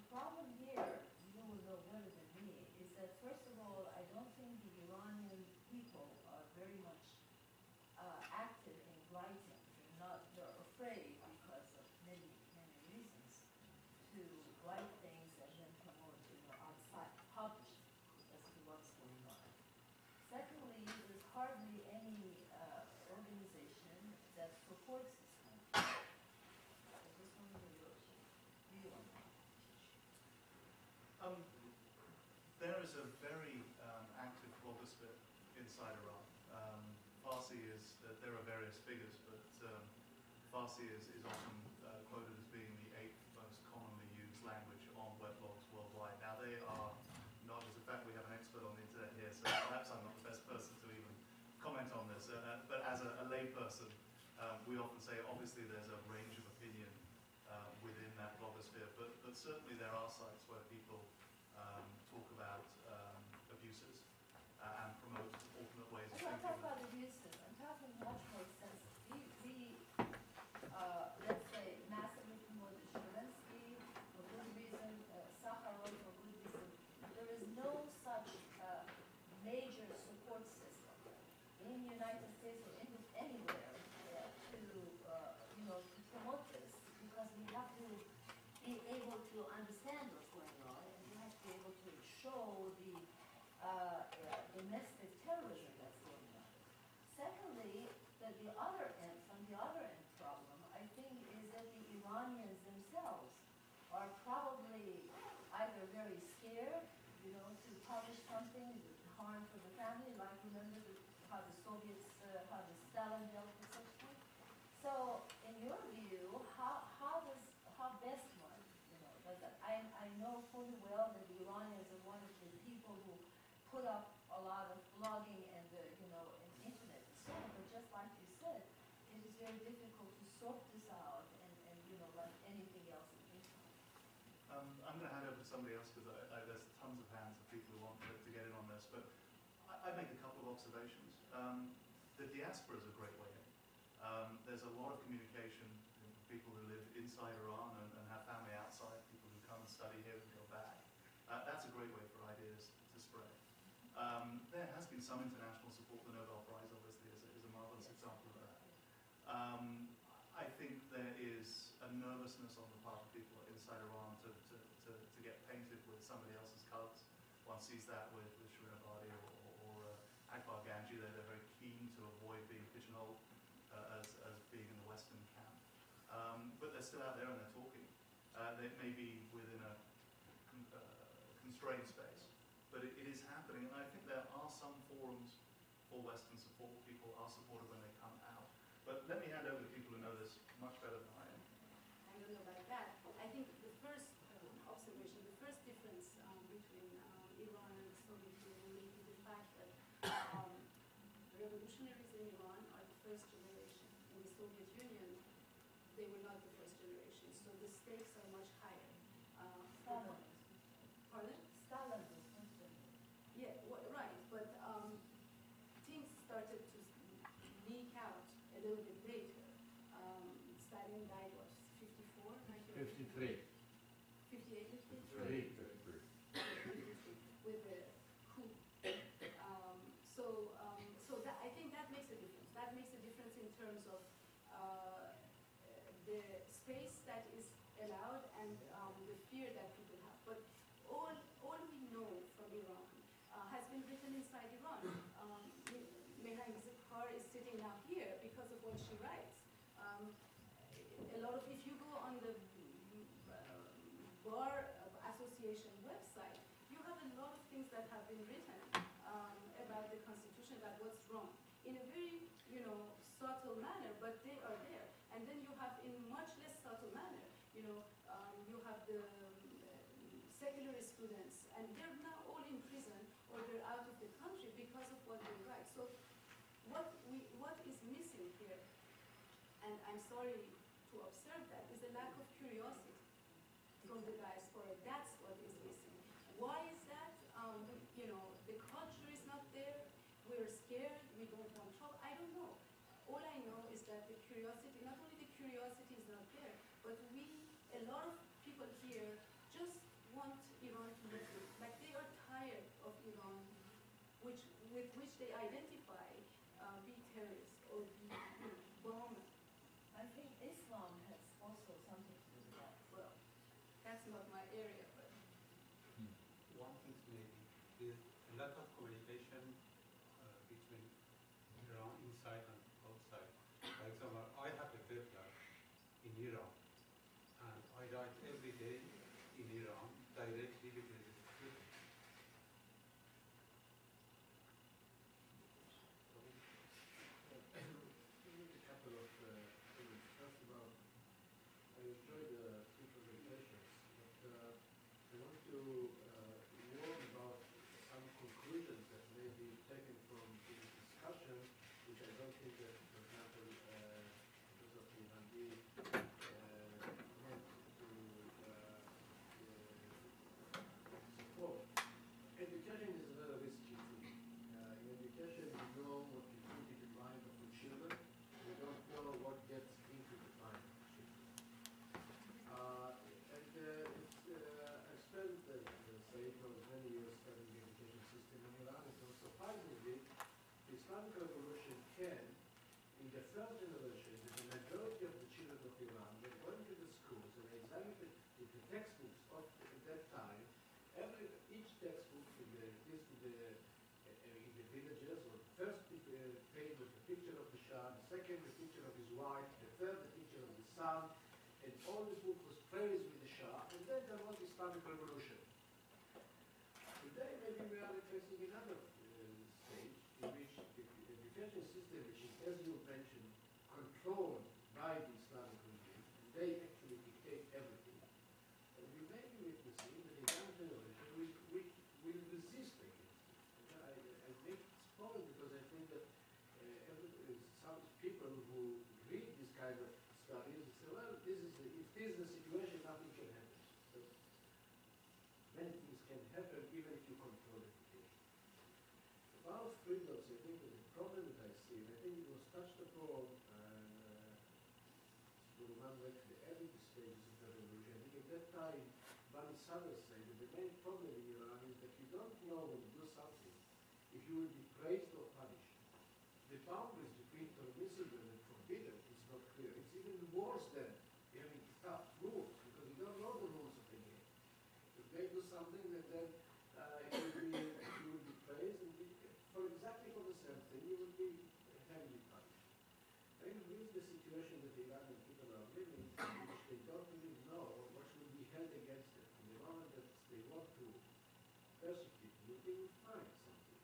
problem here, you will know better than me, is that first of all, I don't think the Iranian people are very much active in writing. They're afraid because of many, many reasons to write things and then promote, outside, publish as to what's going on. Secondly, there's hardly any organization that supports this country. I just want to know your view on that. There is a very active blogosphere inside Iran. Farsi is, there are various figures, but Farsi is often quoted as being the 8th most commonly used language on weblogs worldwide. Now they are not, as a fact we have an expert on the internet here, so perhaps I'm not the best person to even comment on this, but as a lay person, we often say obviously there's a range of opinion within that blogosphere, but certainly there are sites where people talk about abuses and promote alternate ways of I'm not thinking. talking about abuses, I'm talking much more extensive. We let's say, massively promoted Sharansky for good reason, Sakharov for good reason. There is no such major support system in the United States or anywhere to promote this, because we have to be able to understand what's going on, and we have to be able to show the domestic terrorism that's going on. Secondly, that the other end, from the other end problem, I think, is that the Iranians themselves are probably either very scared, to publish something that would harm for the family, like remember how the Soviets, how the Stalin dealt with such things. So, in your view, how best one, does that? I know fully well that the Iranians are one of the people who put up a lot of blogging and and internet and so on, but just like you said, it is very difficult to sort this out and like anything else in the meantime. I'm going to hand over to somebody else because there's tons of hands of people who want to get in on this, but I make a couple of observations. The diaspora is a great way in. There's a lot of communication with people who live inside Iran and have family outside, people who come and study here and go back. That's a great way for ideas to spread. There has been some international support. The Nobel Prize, obviously, is a marvelous example of that. I think there is a nervousness on the part of people inside Iran to get painted with somebody else's colors. One sees that with Shirin Ebadi or Akbar Ganji. They're very keen to avoid being pigeonholed as being in the Western camp. But they're still out there and they're talking. They may be within a constrained space, but it is happening. And I think there are some forums for Western support. People are supported when they come out. But let me hand over to people who know this much better than I am. I don't know about that. I think the first observation, the first difference between Iran and the Soviet Union may be the fact that revolutionaries in Iran are the first generation. In the Soviet Union, they were not the first generation, so the stakes are much higher. Stalin. Pardon? Stalin was first generation. Yeah, right, but things started to leak out a little bit later. Stalin died, what, 54? 53. 58? 53. With the coup. So that, I think that makes a difference. That makes a difference in terms of the space that is allowed and the fear that people have. But all we know from Iran has been written inside Iran. Mehran Ghazar is sitting now here because of what she writes. A lot of, if you go on the Bar Association website, you have a lot of things that have been written about the Constitution, about what's wrong, in a very, subtle manner, but they are there. And then you have, in much less subtle manner, you have the secular students, and they're now all in prison or they're out of the country because of what they write. So what is missing here, and I'm sorry to observe that, is a lack of curiosity from the diaspora. That's what is missing. Why is that? The culture is not there. We're scared. We don't want trouble. I don't know. All I know is that the curiosity, not only the curiosity is not there, but a lot of people here just with which they identify be terrorist or be bomber. I think Islam has also something to do with that. Well, that's not my area, but One thing maybe is a lot of communication between Iran inside and outside. For example, I have a weblog in Iran, and I write every day in Iran directly with the students. A couple of things. First of all, I enjoyed the two presentations, but I want to warn about some conclusions that may be taken from this discussion, which I don't think that, for example, Professor Pivandi meant to support. Education is a very risky thing. In education, you know what you put in the mind of the children. You don't know what gets into the mind of the children. I spent, say, for many years studying the education system in Iran, and so surprisingly, the Islamic Revolution came in the third generation, the majority of the children of Iran were going to the schools and examining the textbooks of that time. Each textbook in the villages, or the first page was the picture of the Shah, the second the picture of his wife, the third the picture of his son, and all the book was praised with the Shah, and then there was the Islamic Revolution. Today maybe we are facing another stage in which the education system, which is, as you mentioned, controlled by the Islamic regime, they actually dictate everything. And we may be witnessing that the young generation will resist against it. I make this point because I think that some people who read this kind of studies say, well, if this is the situation, nothing can happen. So many things can happen even if you control education. About freedoms, I think that the problem that I see, and I think it was touched upon to run back to the early stages of the revolution. I think at that time, Bani Sadr said that the main problem in Iran is that you don't know when you do something if you will be praised or punished. The boundaries between permissible and forbidden is not clear. It's even worse than having tough rules because you don't know the rules of the game. If they do something, then you will be praised, and for exactly for the same thing, you will be heavily punished. I agree with the situation that the Iranian people are living in, which they don't really know what will be held against them. In the moment that they want to persecute you, they will find something.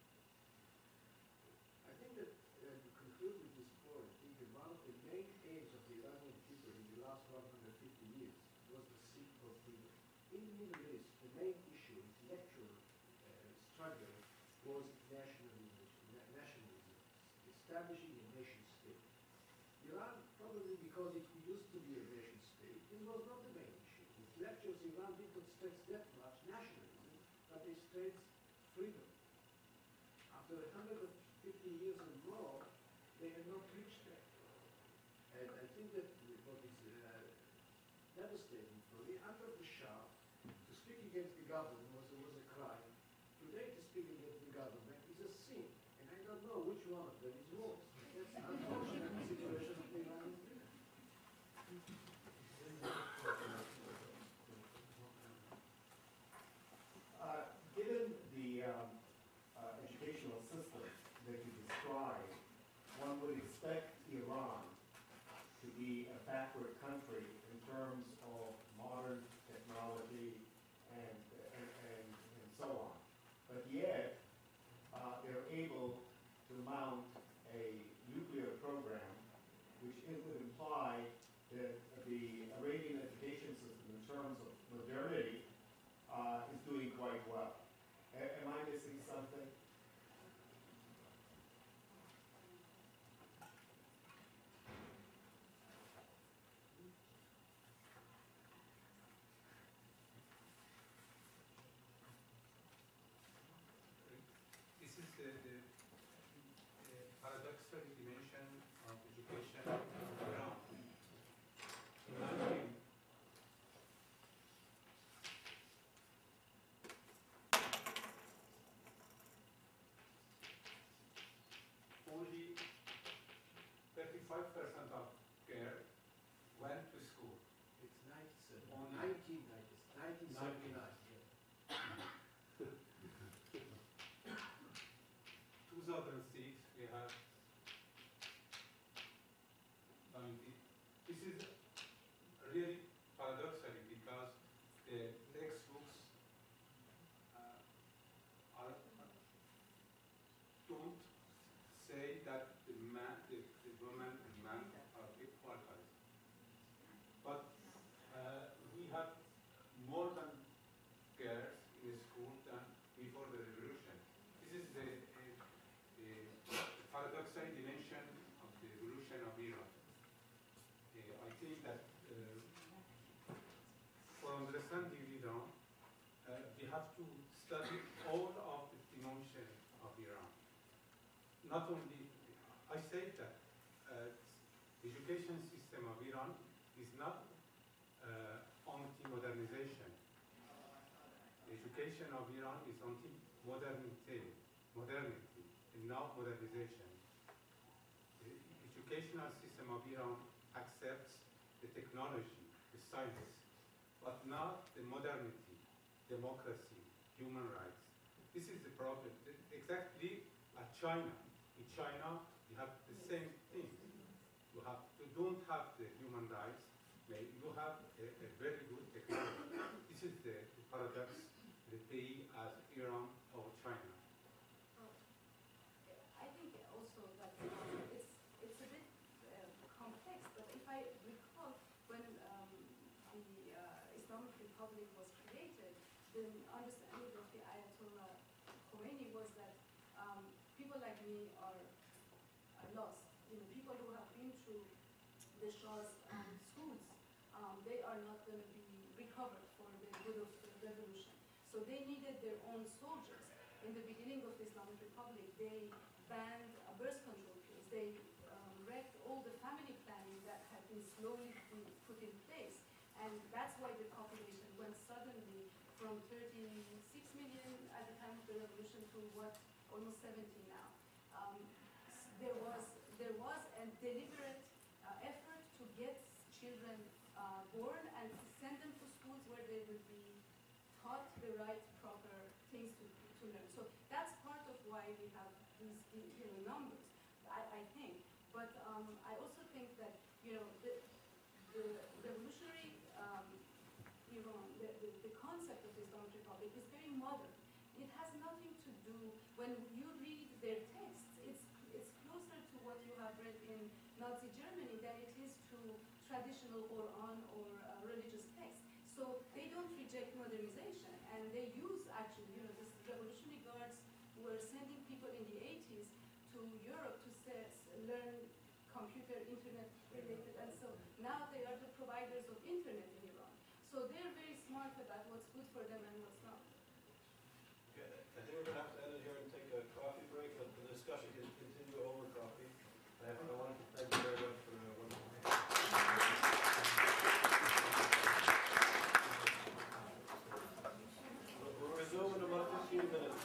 I think that, to conclude with this point, I think that one of the main aims of the Iranian people in the last 150 years was the seek for freedom. In the Middle East, the main issue, intellectual struggle, was nationalism, establishing a nation state. Iran, probably because it used to be a nation state, this was not the main issue. Intellectuals in Iran did not stress that much nationalism, but they stressed freedom. After 150 years and more, they have not reached that. And I think that what is devastating for me, under the Shah, to speak against the government was a crime. Today, to speak against the government is a sin. And I don't know which one of them is worse. That's an unfortunate situation of the Iranian people. Given the educational system that you described, one would expect Iran to be a backward country in terms of modern technology and so on. But yet, they're able to mount a nuclear program, which it would imply that the Iranian education system in terms of modernity is doing quite well. Am I missing something? This is the paradoxical dimension of education in Iran. Imagine understanding Iran, we have to study all of the dimensions of Iran. Not only, I say that the education system of Iran is not anti-modernization. The education of Iran is anti-modernity, and not modernization. The educational system of Iran accepts the technology, the science, but not the modernity, democracy, human rights. This is the problem. Exactly like China. In China, you have the same thing. You don't have the human rights, you have a very good technology. This is the paradox, the pays as Iran or China. I think also that it's a bit complex, but if I recall when the Islamic Republic was created, the understanding of the Ayatollah Khomeini was that people like me are lost. You know, people who have been through the Shah's schools, they are not going to be recovered for the good of the revolution. So they needed their own soldiers. In the beginning of the Islamic Republic, they banned birth control pills. They wrecked all the family planning that had been slowly put in place. And that's why the population went suddenly from 36 million at the time of the revolution to what, almost 70 now. There was a deliberate effort to get children born and to send them to schools where they would be taught the right, proper things to learn. So that's part of why we have these numbers, I think. But I also think that the revolutionary Iran, the concept of the Islamic Republic is very modern. It has nothing to do, when you read their texts, it's closer to what you have read in Nazi Germany than it is to traditional Quran or religious texts. So they don't reject modernization, and they use actually, this Revolutionary Guards were sending people in the 80s to Europe to learn computer, internet related, and so now they are the providers of internet in Iran. So they're very smart about what's good for them and what's not. Okay, I think we're going to have to end it here and take a coffee break, but the discussion can continue over coffee. I want to thank you very much for a wonderful meeting. We'll resume in about 15 minutes.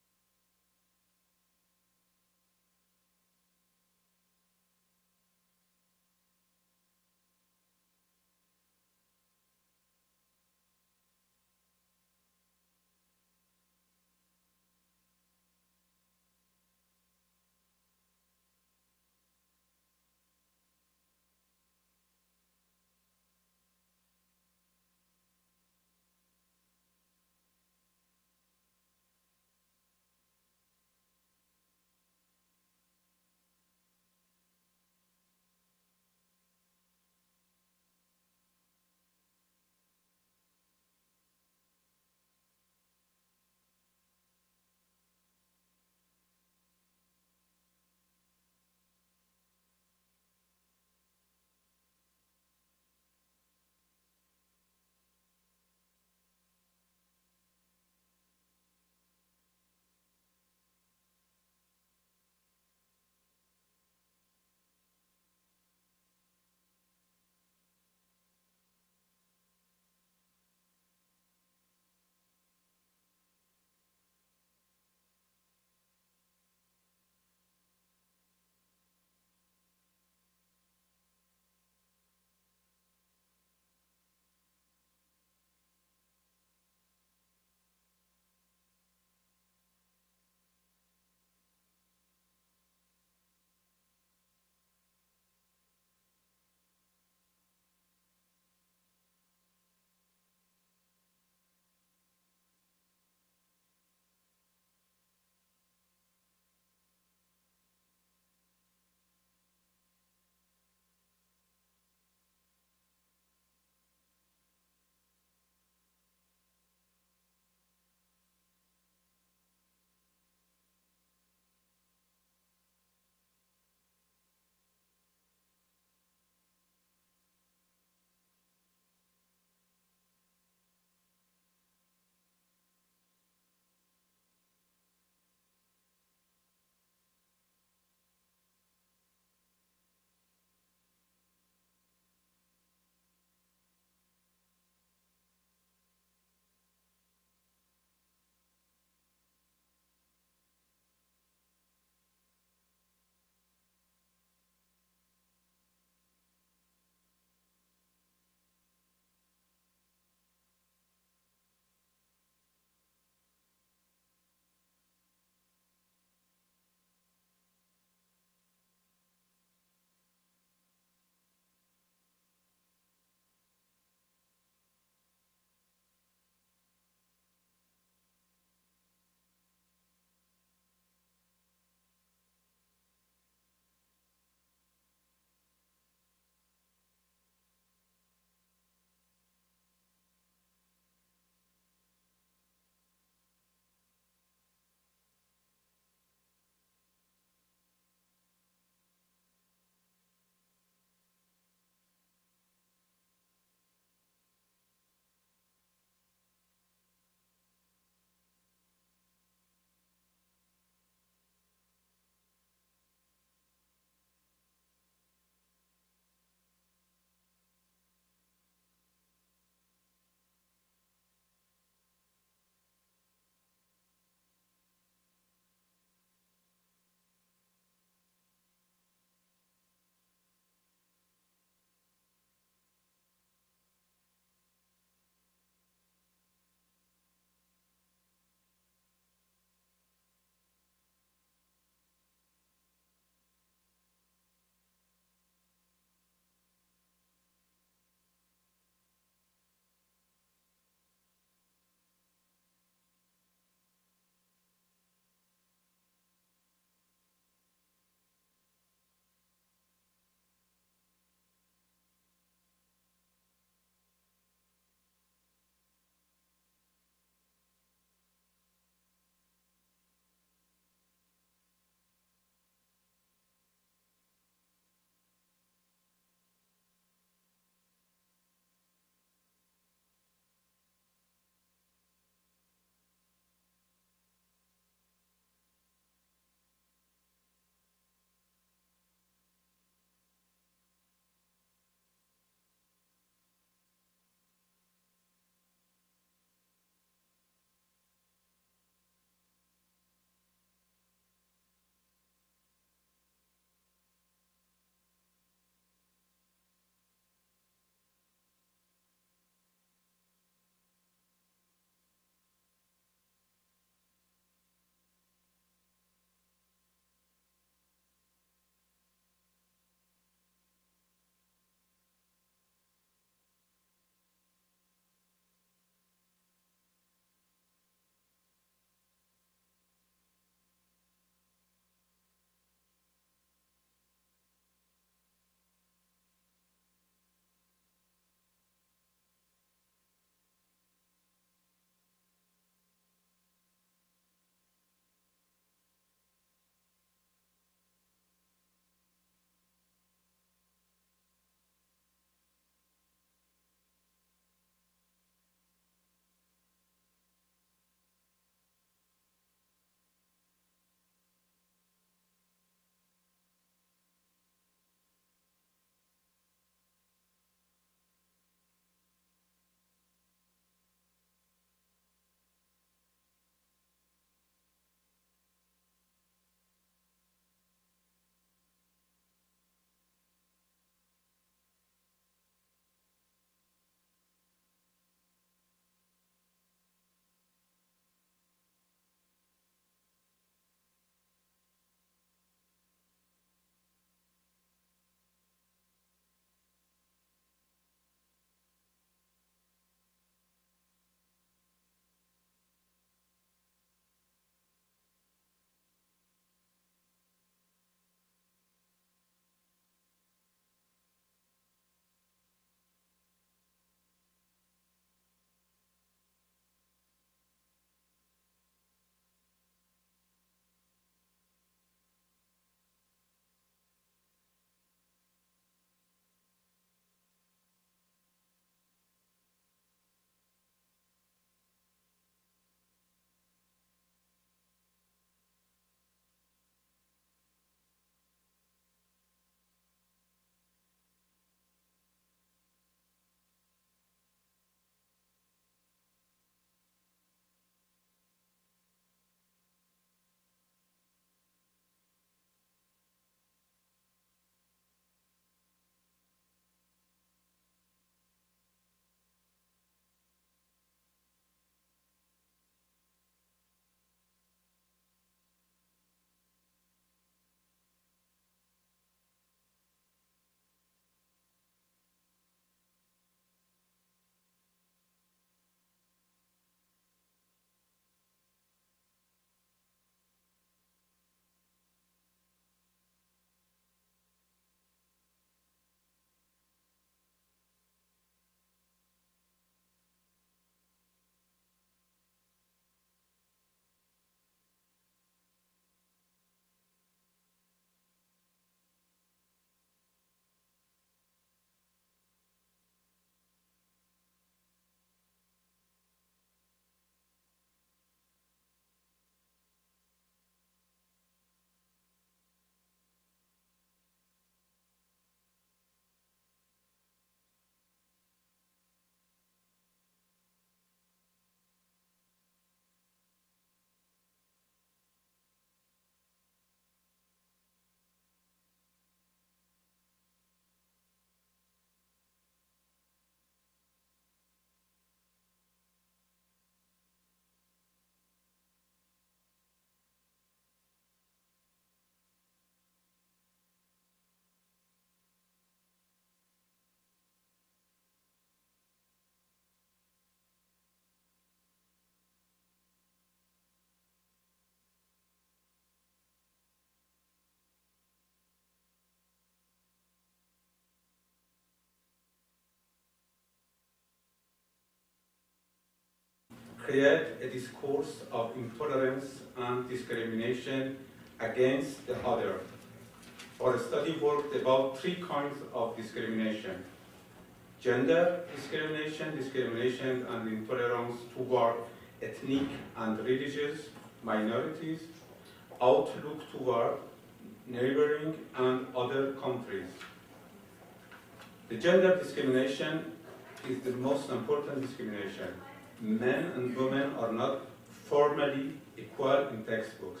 create a discourse of intolerance and discrimination against the other. Our study worked about 3 kinds of discrimination: gender discrimination, discrimination and intolerance toward ethnic and religious minorities, outlook toward neighboring and other countries. The gender discrimination is the most important discrimination. Men and women are not formally equal in textbooks.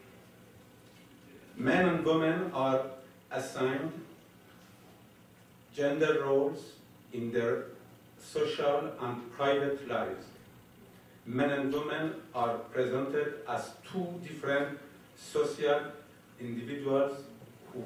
Men and women are assigned gender roles in their social and private lives. Men and women are presented as 2 different social individuals who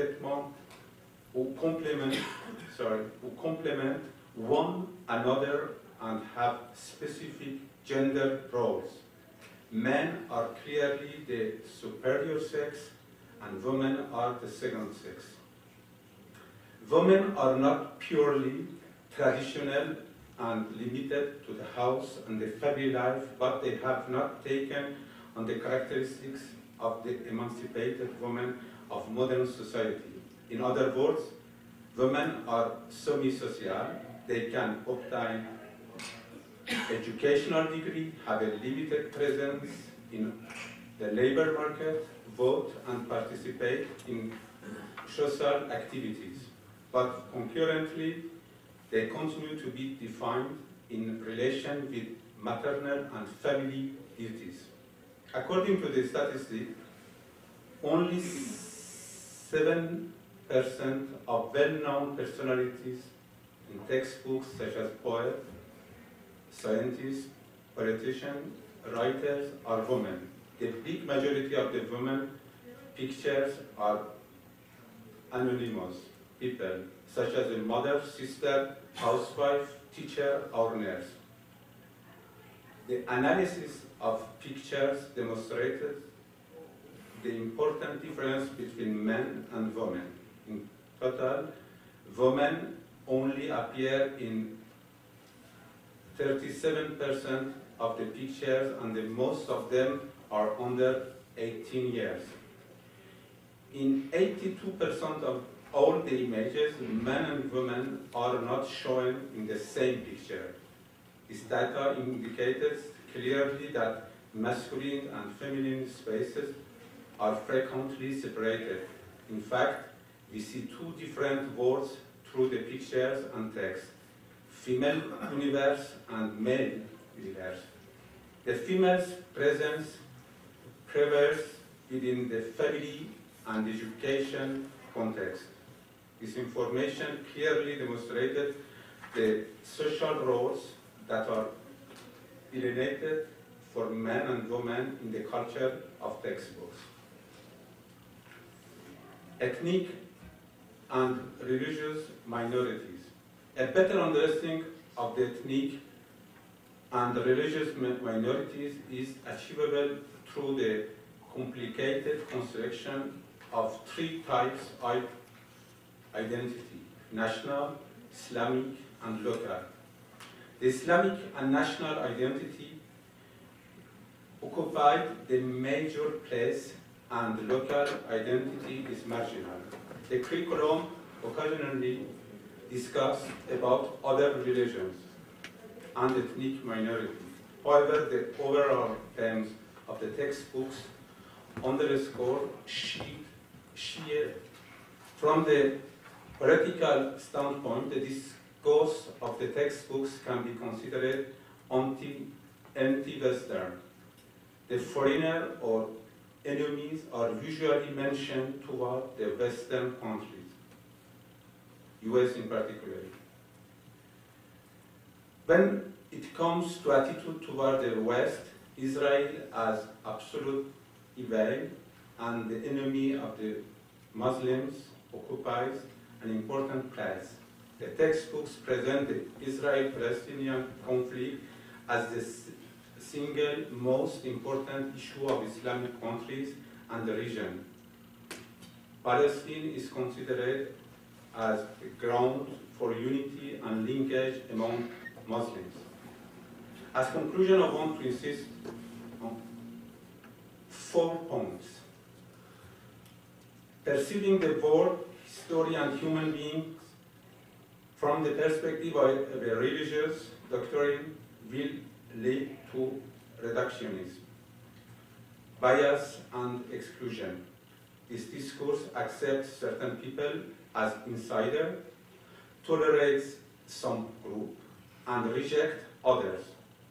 complement one another and have specific gender roles. Men are clearly the superior sex and women are the second sex. Women are not purely traditional and limited to the house and the family life, but they have not taken on the characteristics of the emancipated women of modern society. In other words, women are semi-social. They can obtain educational degree, have a limited presence in the labor market, vote and participate in social activities. But concurrently, they continue to be defined in relation with maternal and family duties. According to the statistics, only 7% of well-known personalities in textbooks such as poets, scientists, politicians, writers are women. The big majority of the women pictures are anonymous people, such as a mother, sister, housewife, teacher, or nurse. The analysis of pictures demonstrated the important difference between men and women. In total, women only appear in 37% of the pictures, and most of them are under 18 years. In 82% of all the images, men and women are not shown in the same picture. This data indicates clearly that masculine and feminine spaces are frequently separated. In fact, we see 2 different worlds through the pictures and text: female universe and male universe. The female's presence prevails within the family and education context. This information clearly demonstrated the social roles that are delineated for men and women in the culture of textbooks. Ethnic and religious minorities. A better understanding of the ethnic and religious minorities is achievable through the complicated construction of 3 types of identity: national, Islamic, and local. The Islamic and national identity occupied the major place, and the local identity is marginal. The curriculum occasionally discussed about other religions and ethnic minorities. However, the overall themes of the textbooks underscore Shia. From the political standpoint, the discourse of the textbooks can be considered anti-Western. The foreigner or enemies are usually mentioned toward the Western countries, US in particular. When it comes to attitude toward the West, Israel as absolute evil and the enemy of the Muslims occupies an important place. The textbooks present the Israel-Palestinian conflict as the single most important issue of Islamic countries and the region. Palestine is considered as a ground for unity and linkage among Muslims. As conclusion, I want to insist on 4 points. Perceiving the world, history, and human beings from the perspective of a religious doctrine will lead to reductionism, bias, and exclusion. This discourse accepts certain people as insiders, tolerates some group, and rejects others.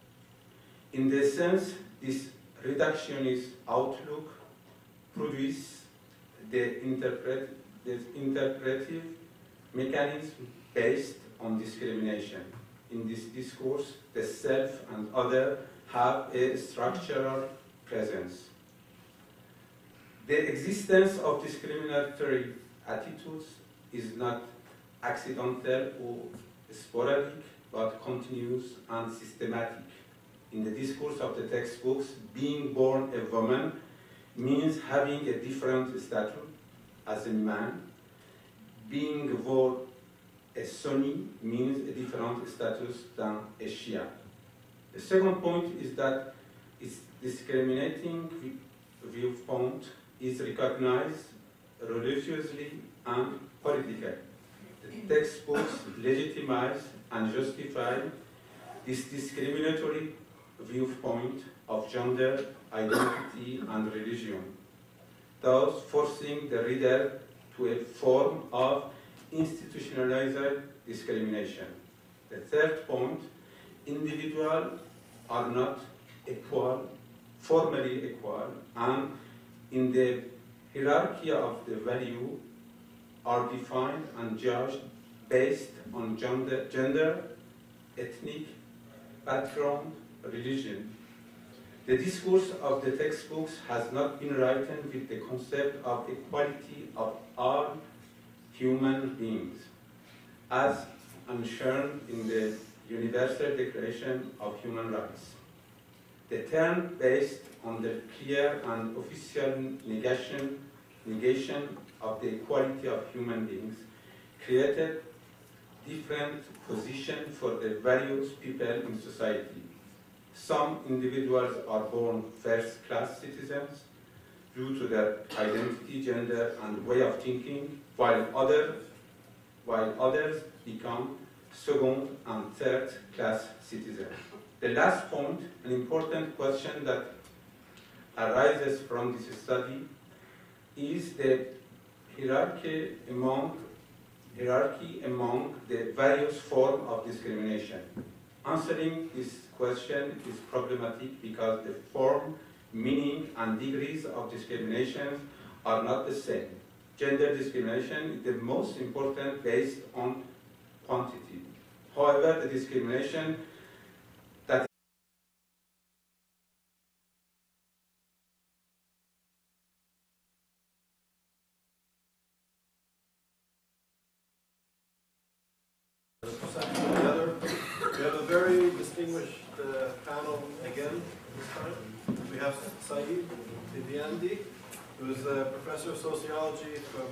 In this sense, this reductionist outlook produces the interpretive mechanism based on discrimination. In this discourse, the self and other have a structural presence. The existence of discriminatory attitudes is not accidental or sporadic, but continuous and systematic. In the discourse of the textbooks, being born a woman means having a different status as a man. Being born a Sunni means a different status than a Shia. The second point is that its discriminating viewpoint is recognized religiously and politically. The textbooks legitimize and justify this discriminatory viewpoint of gender, identity, and religion, thus forcing the reader to a form of institutionalized discrimination. The third point, individuals are not equal, formally equal, and in the hierarchy of the value are defined and judged based on gender, ethnic background, religion. The discourse of the textbooks has not been written with the concept of equality of all human beings, as enshrined in the Universal Declaration of Human Rights. The term based on the clear and official negation of the equality of human beings created different positions for the various people in society. Some individuals are born first-class citizens due to their identity, gender, and way of thinking, while others become second and third-class citizens. The last point, an important question that arises from this study, is the hierarchy among the various forms of discrimination. Answering this question is problematic because the form, meaning, and degrees of discrimination are not the same. Gender discrimination is the most important based on quantity. However, the discrimination that together. We have a very distinguished panel again this time. We have Saeed Bibiandi, who is a professor of sociology from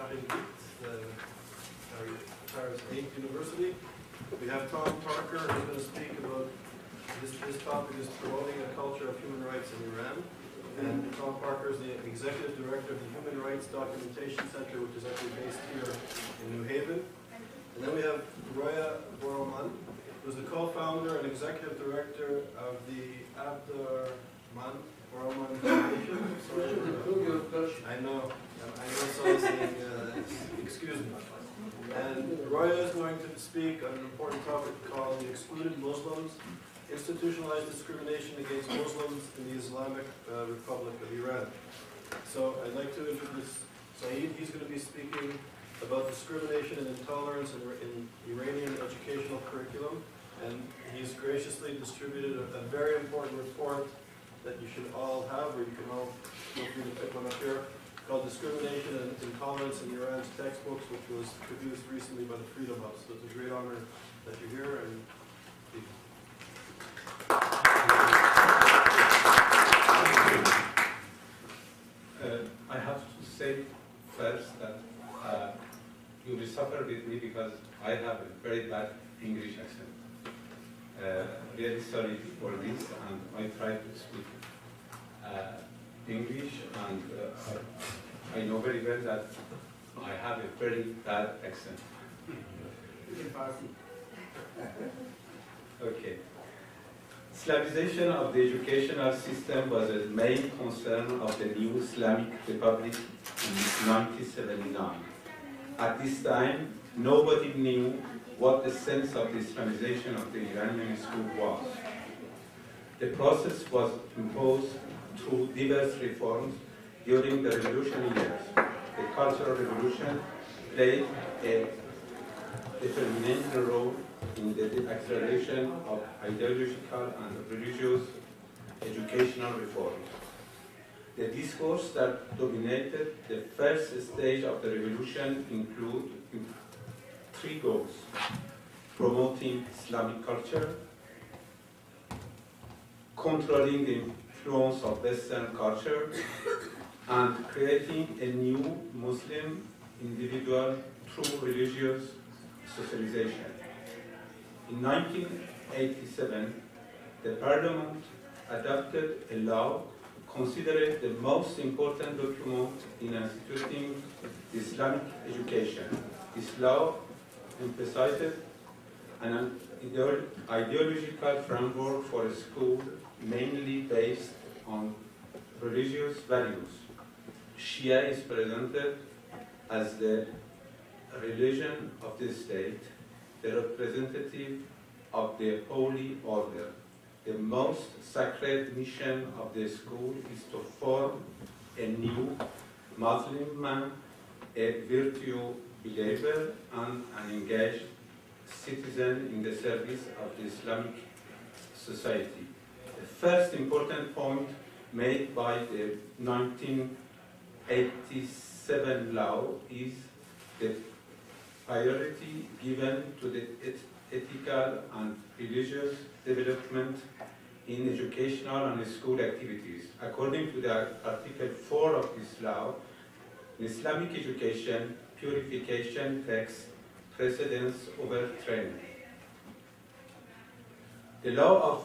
Paris 8 University. We have Tom Parker, who's going to speak about this topic is promoting a culture of human rights in Iran. And Tom Parker is the executive director of the Human Rights Documentation Center, which is actually based here in New Haven. And then we have Roya Boroman, who's the co-founder and executive director of the Abdurrahman Boroman Foundation. I know so I'm saying, excuse me. And Roya is going to speak on an important topic called the excluded Muslims, institutionalized discrimination against Muslims in the Islamic Republic of Iran. So I'd like to introduce Saeed. He's going to be speaking about discrimination and intolerance in Iranian educational curriculum. And he's graciously distributed a very important report that you should all have, or you can all feel free to pick one up here, called Discrimination and Intolerance in Iran's Textbooks, which was produced recently by the Freedom House. So it's a great honor that you're here. And I have to say first that you will suffer with me because I have a very bad English accent. really sorry for this, and I try to speak English, and I know very well that I have a very bad accent. Okay. Islamization of the educational system was a main concern of the new Islamic Republic in 1979. At this time, nobody knew what the sense of the Islamization of the Iranian school was. The process was imposed through diverse reforms during the revolutionary years. The Cultural Revolution played a determinant role in the acceleration of ideological and religious educational reforms. The discourse that dominated the first stage of the revolution include three goals: promoting Islamic culture, controlling the influence of Western culture, and creating a new Muslim individual through religious socialization. In 1987, the Parliament adopted a law considered the most important document in instituting Islamic education. This law emphasized an ideological framework for a school mainly based on religious values. Shia is presented as the religion of the state, the representative of the holy order. The most sacred mission of the school is to form a new Muslim man, a virtue believer, and an engaged citizen in the service of the Islamic society. The first important point made by the 1987 law is the priority given to the ethical and religious development in educational and school activities. According to the Article 4 of this law, in Islamic education, purification takes precedence over training. The law of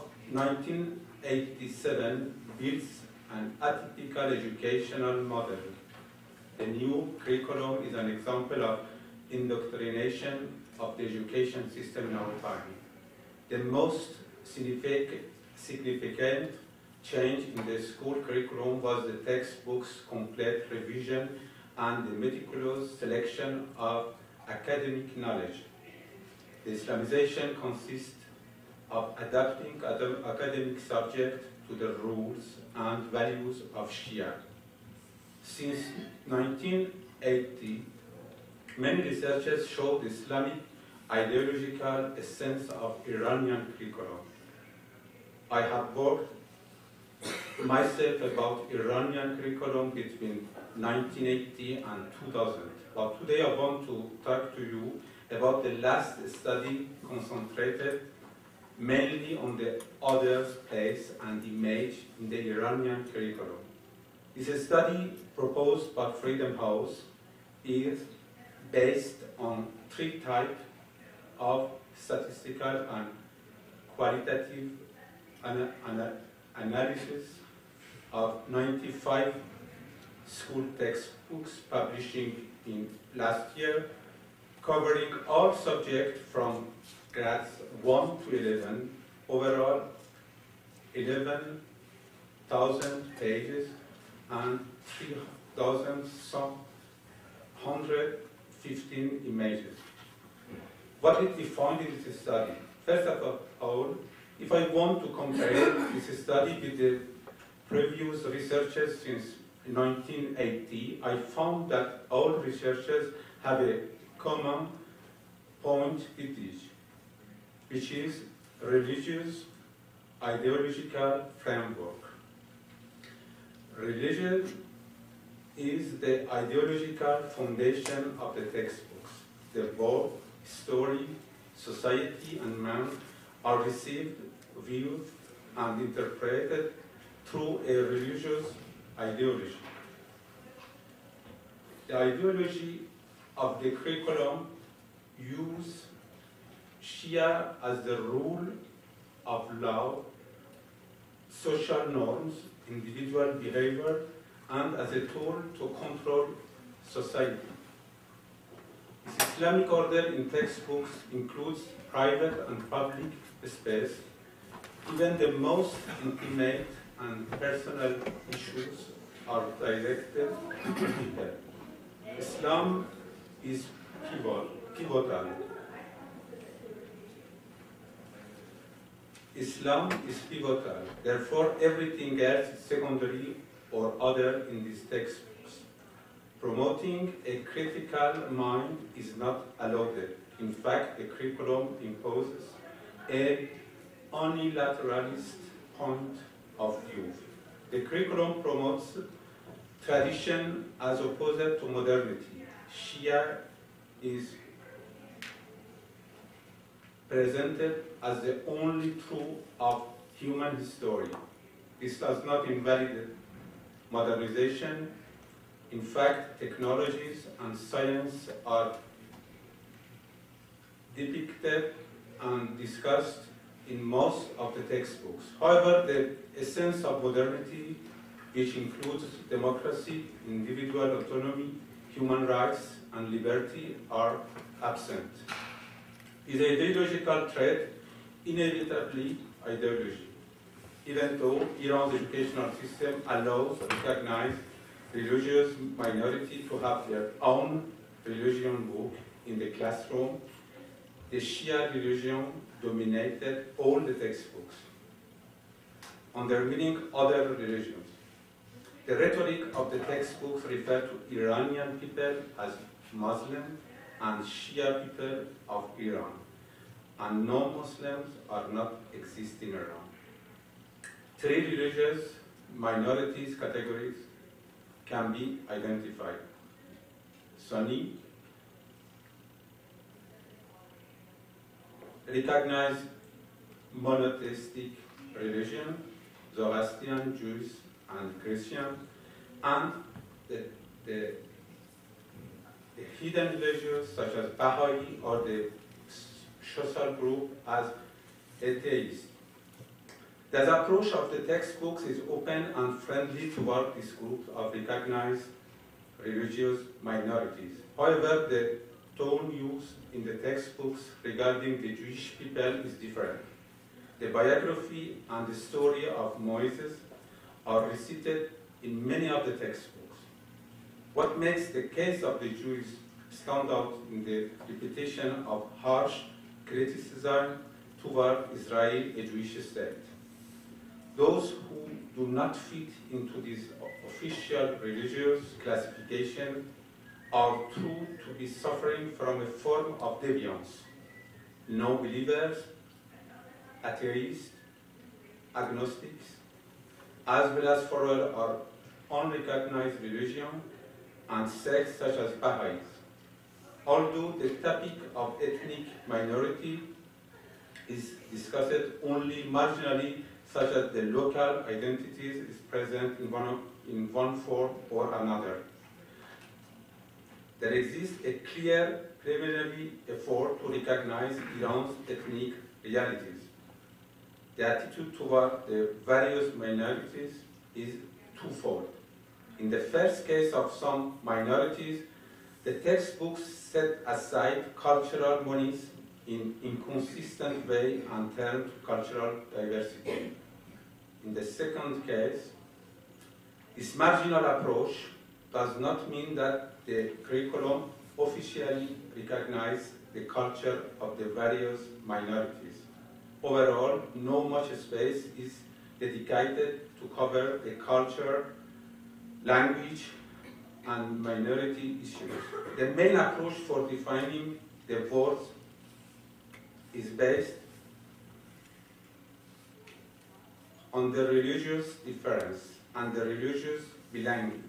1987 builds an atypical educational model. The new curriculum is an example of indoctrination of the education system in our time. The most significant change in the school curriculum was the textbooks' complete revision and the meticulous selection of academic knowledge. The Islamization consists of adapting academic subjects to the rules and values of Shia. Since 1980, many researchers show the Islamic ideological essence of Iranian curriculum. I have worked myself about Iranian curriculum between 1980 and 2000. But today I want to talk to you about the last study concentrated mainly on the other's place and image in the Iranian curriculum. This study proposed by Freedom House is based on three types of statistical and qualitative analysis of 95 school textbooks publishing in last year, covering all subjects from grades 1 to 11, overall 11,000 pages and 3,115 images. What is defined in this study? First of all, if I want to compare this study with the previous researchers since 1980, I found that all researchers have a common point with each, which is religious ideological framework. Religion is the ideological foundation of the textbooks. The world, story, society, and man are received, viewed, and interpreted through a religious ideology. The ideology of the curriculum use Shia as the rule of law, social norms, individual behavior, and as a tool to control society. This Islamic order in textbooks includes private and public space. Even the most intimate and personal issues are directed to people. Islam is pivotal. Islam is pivotal. Therefore, everything else is secondary or other in these textbooks. Promoting a critical mind is not allowed. In fact, the curriculum imposes a unilateralist point of view. The curriculum promotes tradition as opposed to modernity. Shia is presented as the only truth of human history. This does not invalidate modernization. In fact, technologies and science are depicted and discussed in most of the textbooks. However, the essence of modernity, which includes democracy, individual autonomy, human rights, and liberty, are absent. Is an ideological threat inevitably ideology, even though Iran's educational system allows recognized religious minority to have their own religion book in the classroom. The Shia religion dominated all the textbooks, undermining other religions. The rhetoric of the textbooks refer to Iranian people as Muslim and Shia people of Iran, and non-Muslims are not existing around. Three religious minorities categories can be identified: Sunni, recognized monotheistic religion, Zoroastrian, Jews, and Christian, and the hidden religions such as Baha'i or the social group as atheists. The approach of the textbooks is open and friendly toward this group of recognized religious minorities. However, the tone used in the textbooks regarding the Jewish people is different. The biography and the story of Moses are recited in many of the textbooks. What makes the case of the Jews stand out in the repetition of harsh criticism toward Israel, a Jewish state. Those who do not fit into this official religious classification are true to be suffering from a form of deviance. No-believers, atheists, agnostics, as well as for our unrecognized religion and sects such as Baha'is. Although the topic of ethnic minority is discussed only marginally, such as the local identities is present in one form or another. There exists a clear preliminary effort to recognize Iran's ethnic realities. The attitude toward the various minorities is twofold. In the first case of some minorities, the textbooks set aside cultural monies in inconsistent way and turn to cultural diversity. In the second case, this marginal approach does not mean that the curriculum officially recognizes the culture of the various minorities. Overall, not much space is dedicated to cover the culture, language, and minority issues. The main approach for defining the words is based on the religious difference and the religious belonging.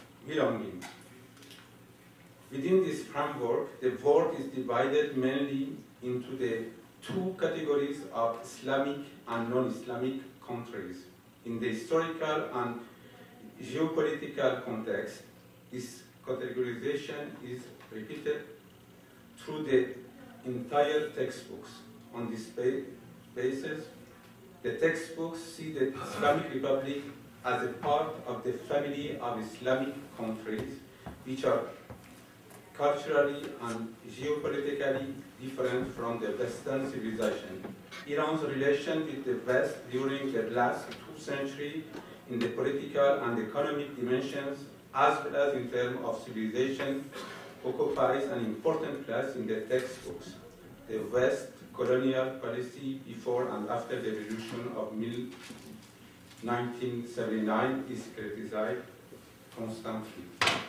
Within this framework, the world is divided mainly into the two categories of Islamic and non-Islamic countries. In the historical and geopolitical context, this categorization is repeated through the entire textbooks. On this basis, The textbooks see the Islamic Republic as a part of the family of Islamic countries, which are culturally and geopolitically different from the Western civilization. Iran's relation with the West during the last 2 centuries in the political and economic dimensions, as well as in terms of civilization, occupies an important place in the textbooks. The West colonial policy before and after the revolution of 1979 is criticized constantly.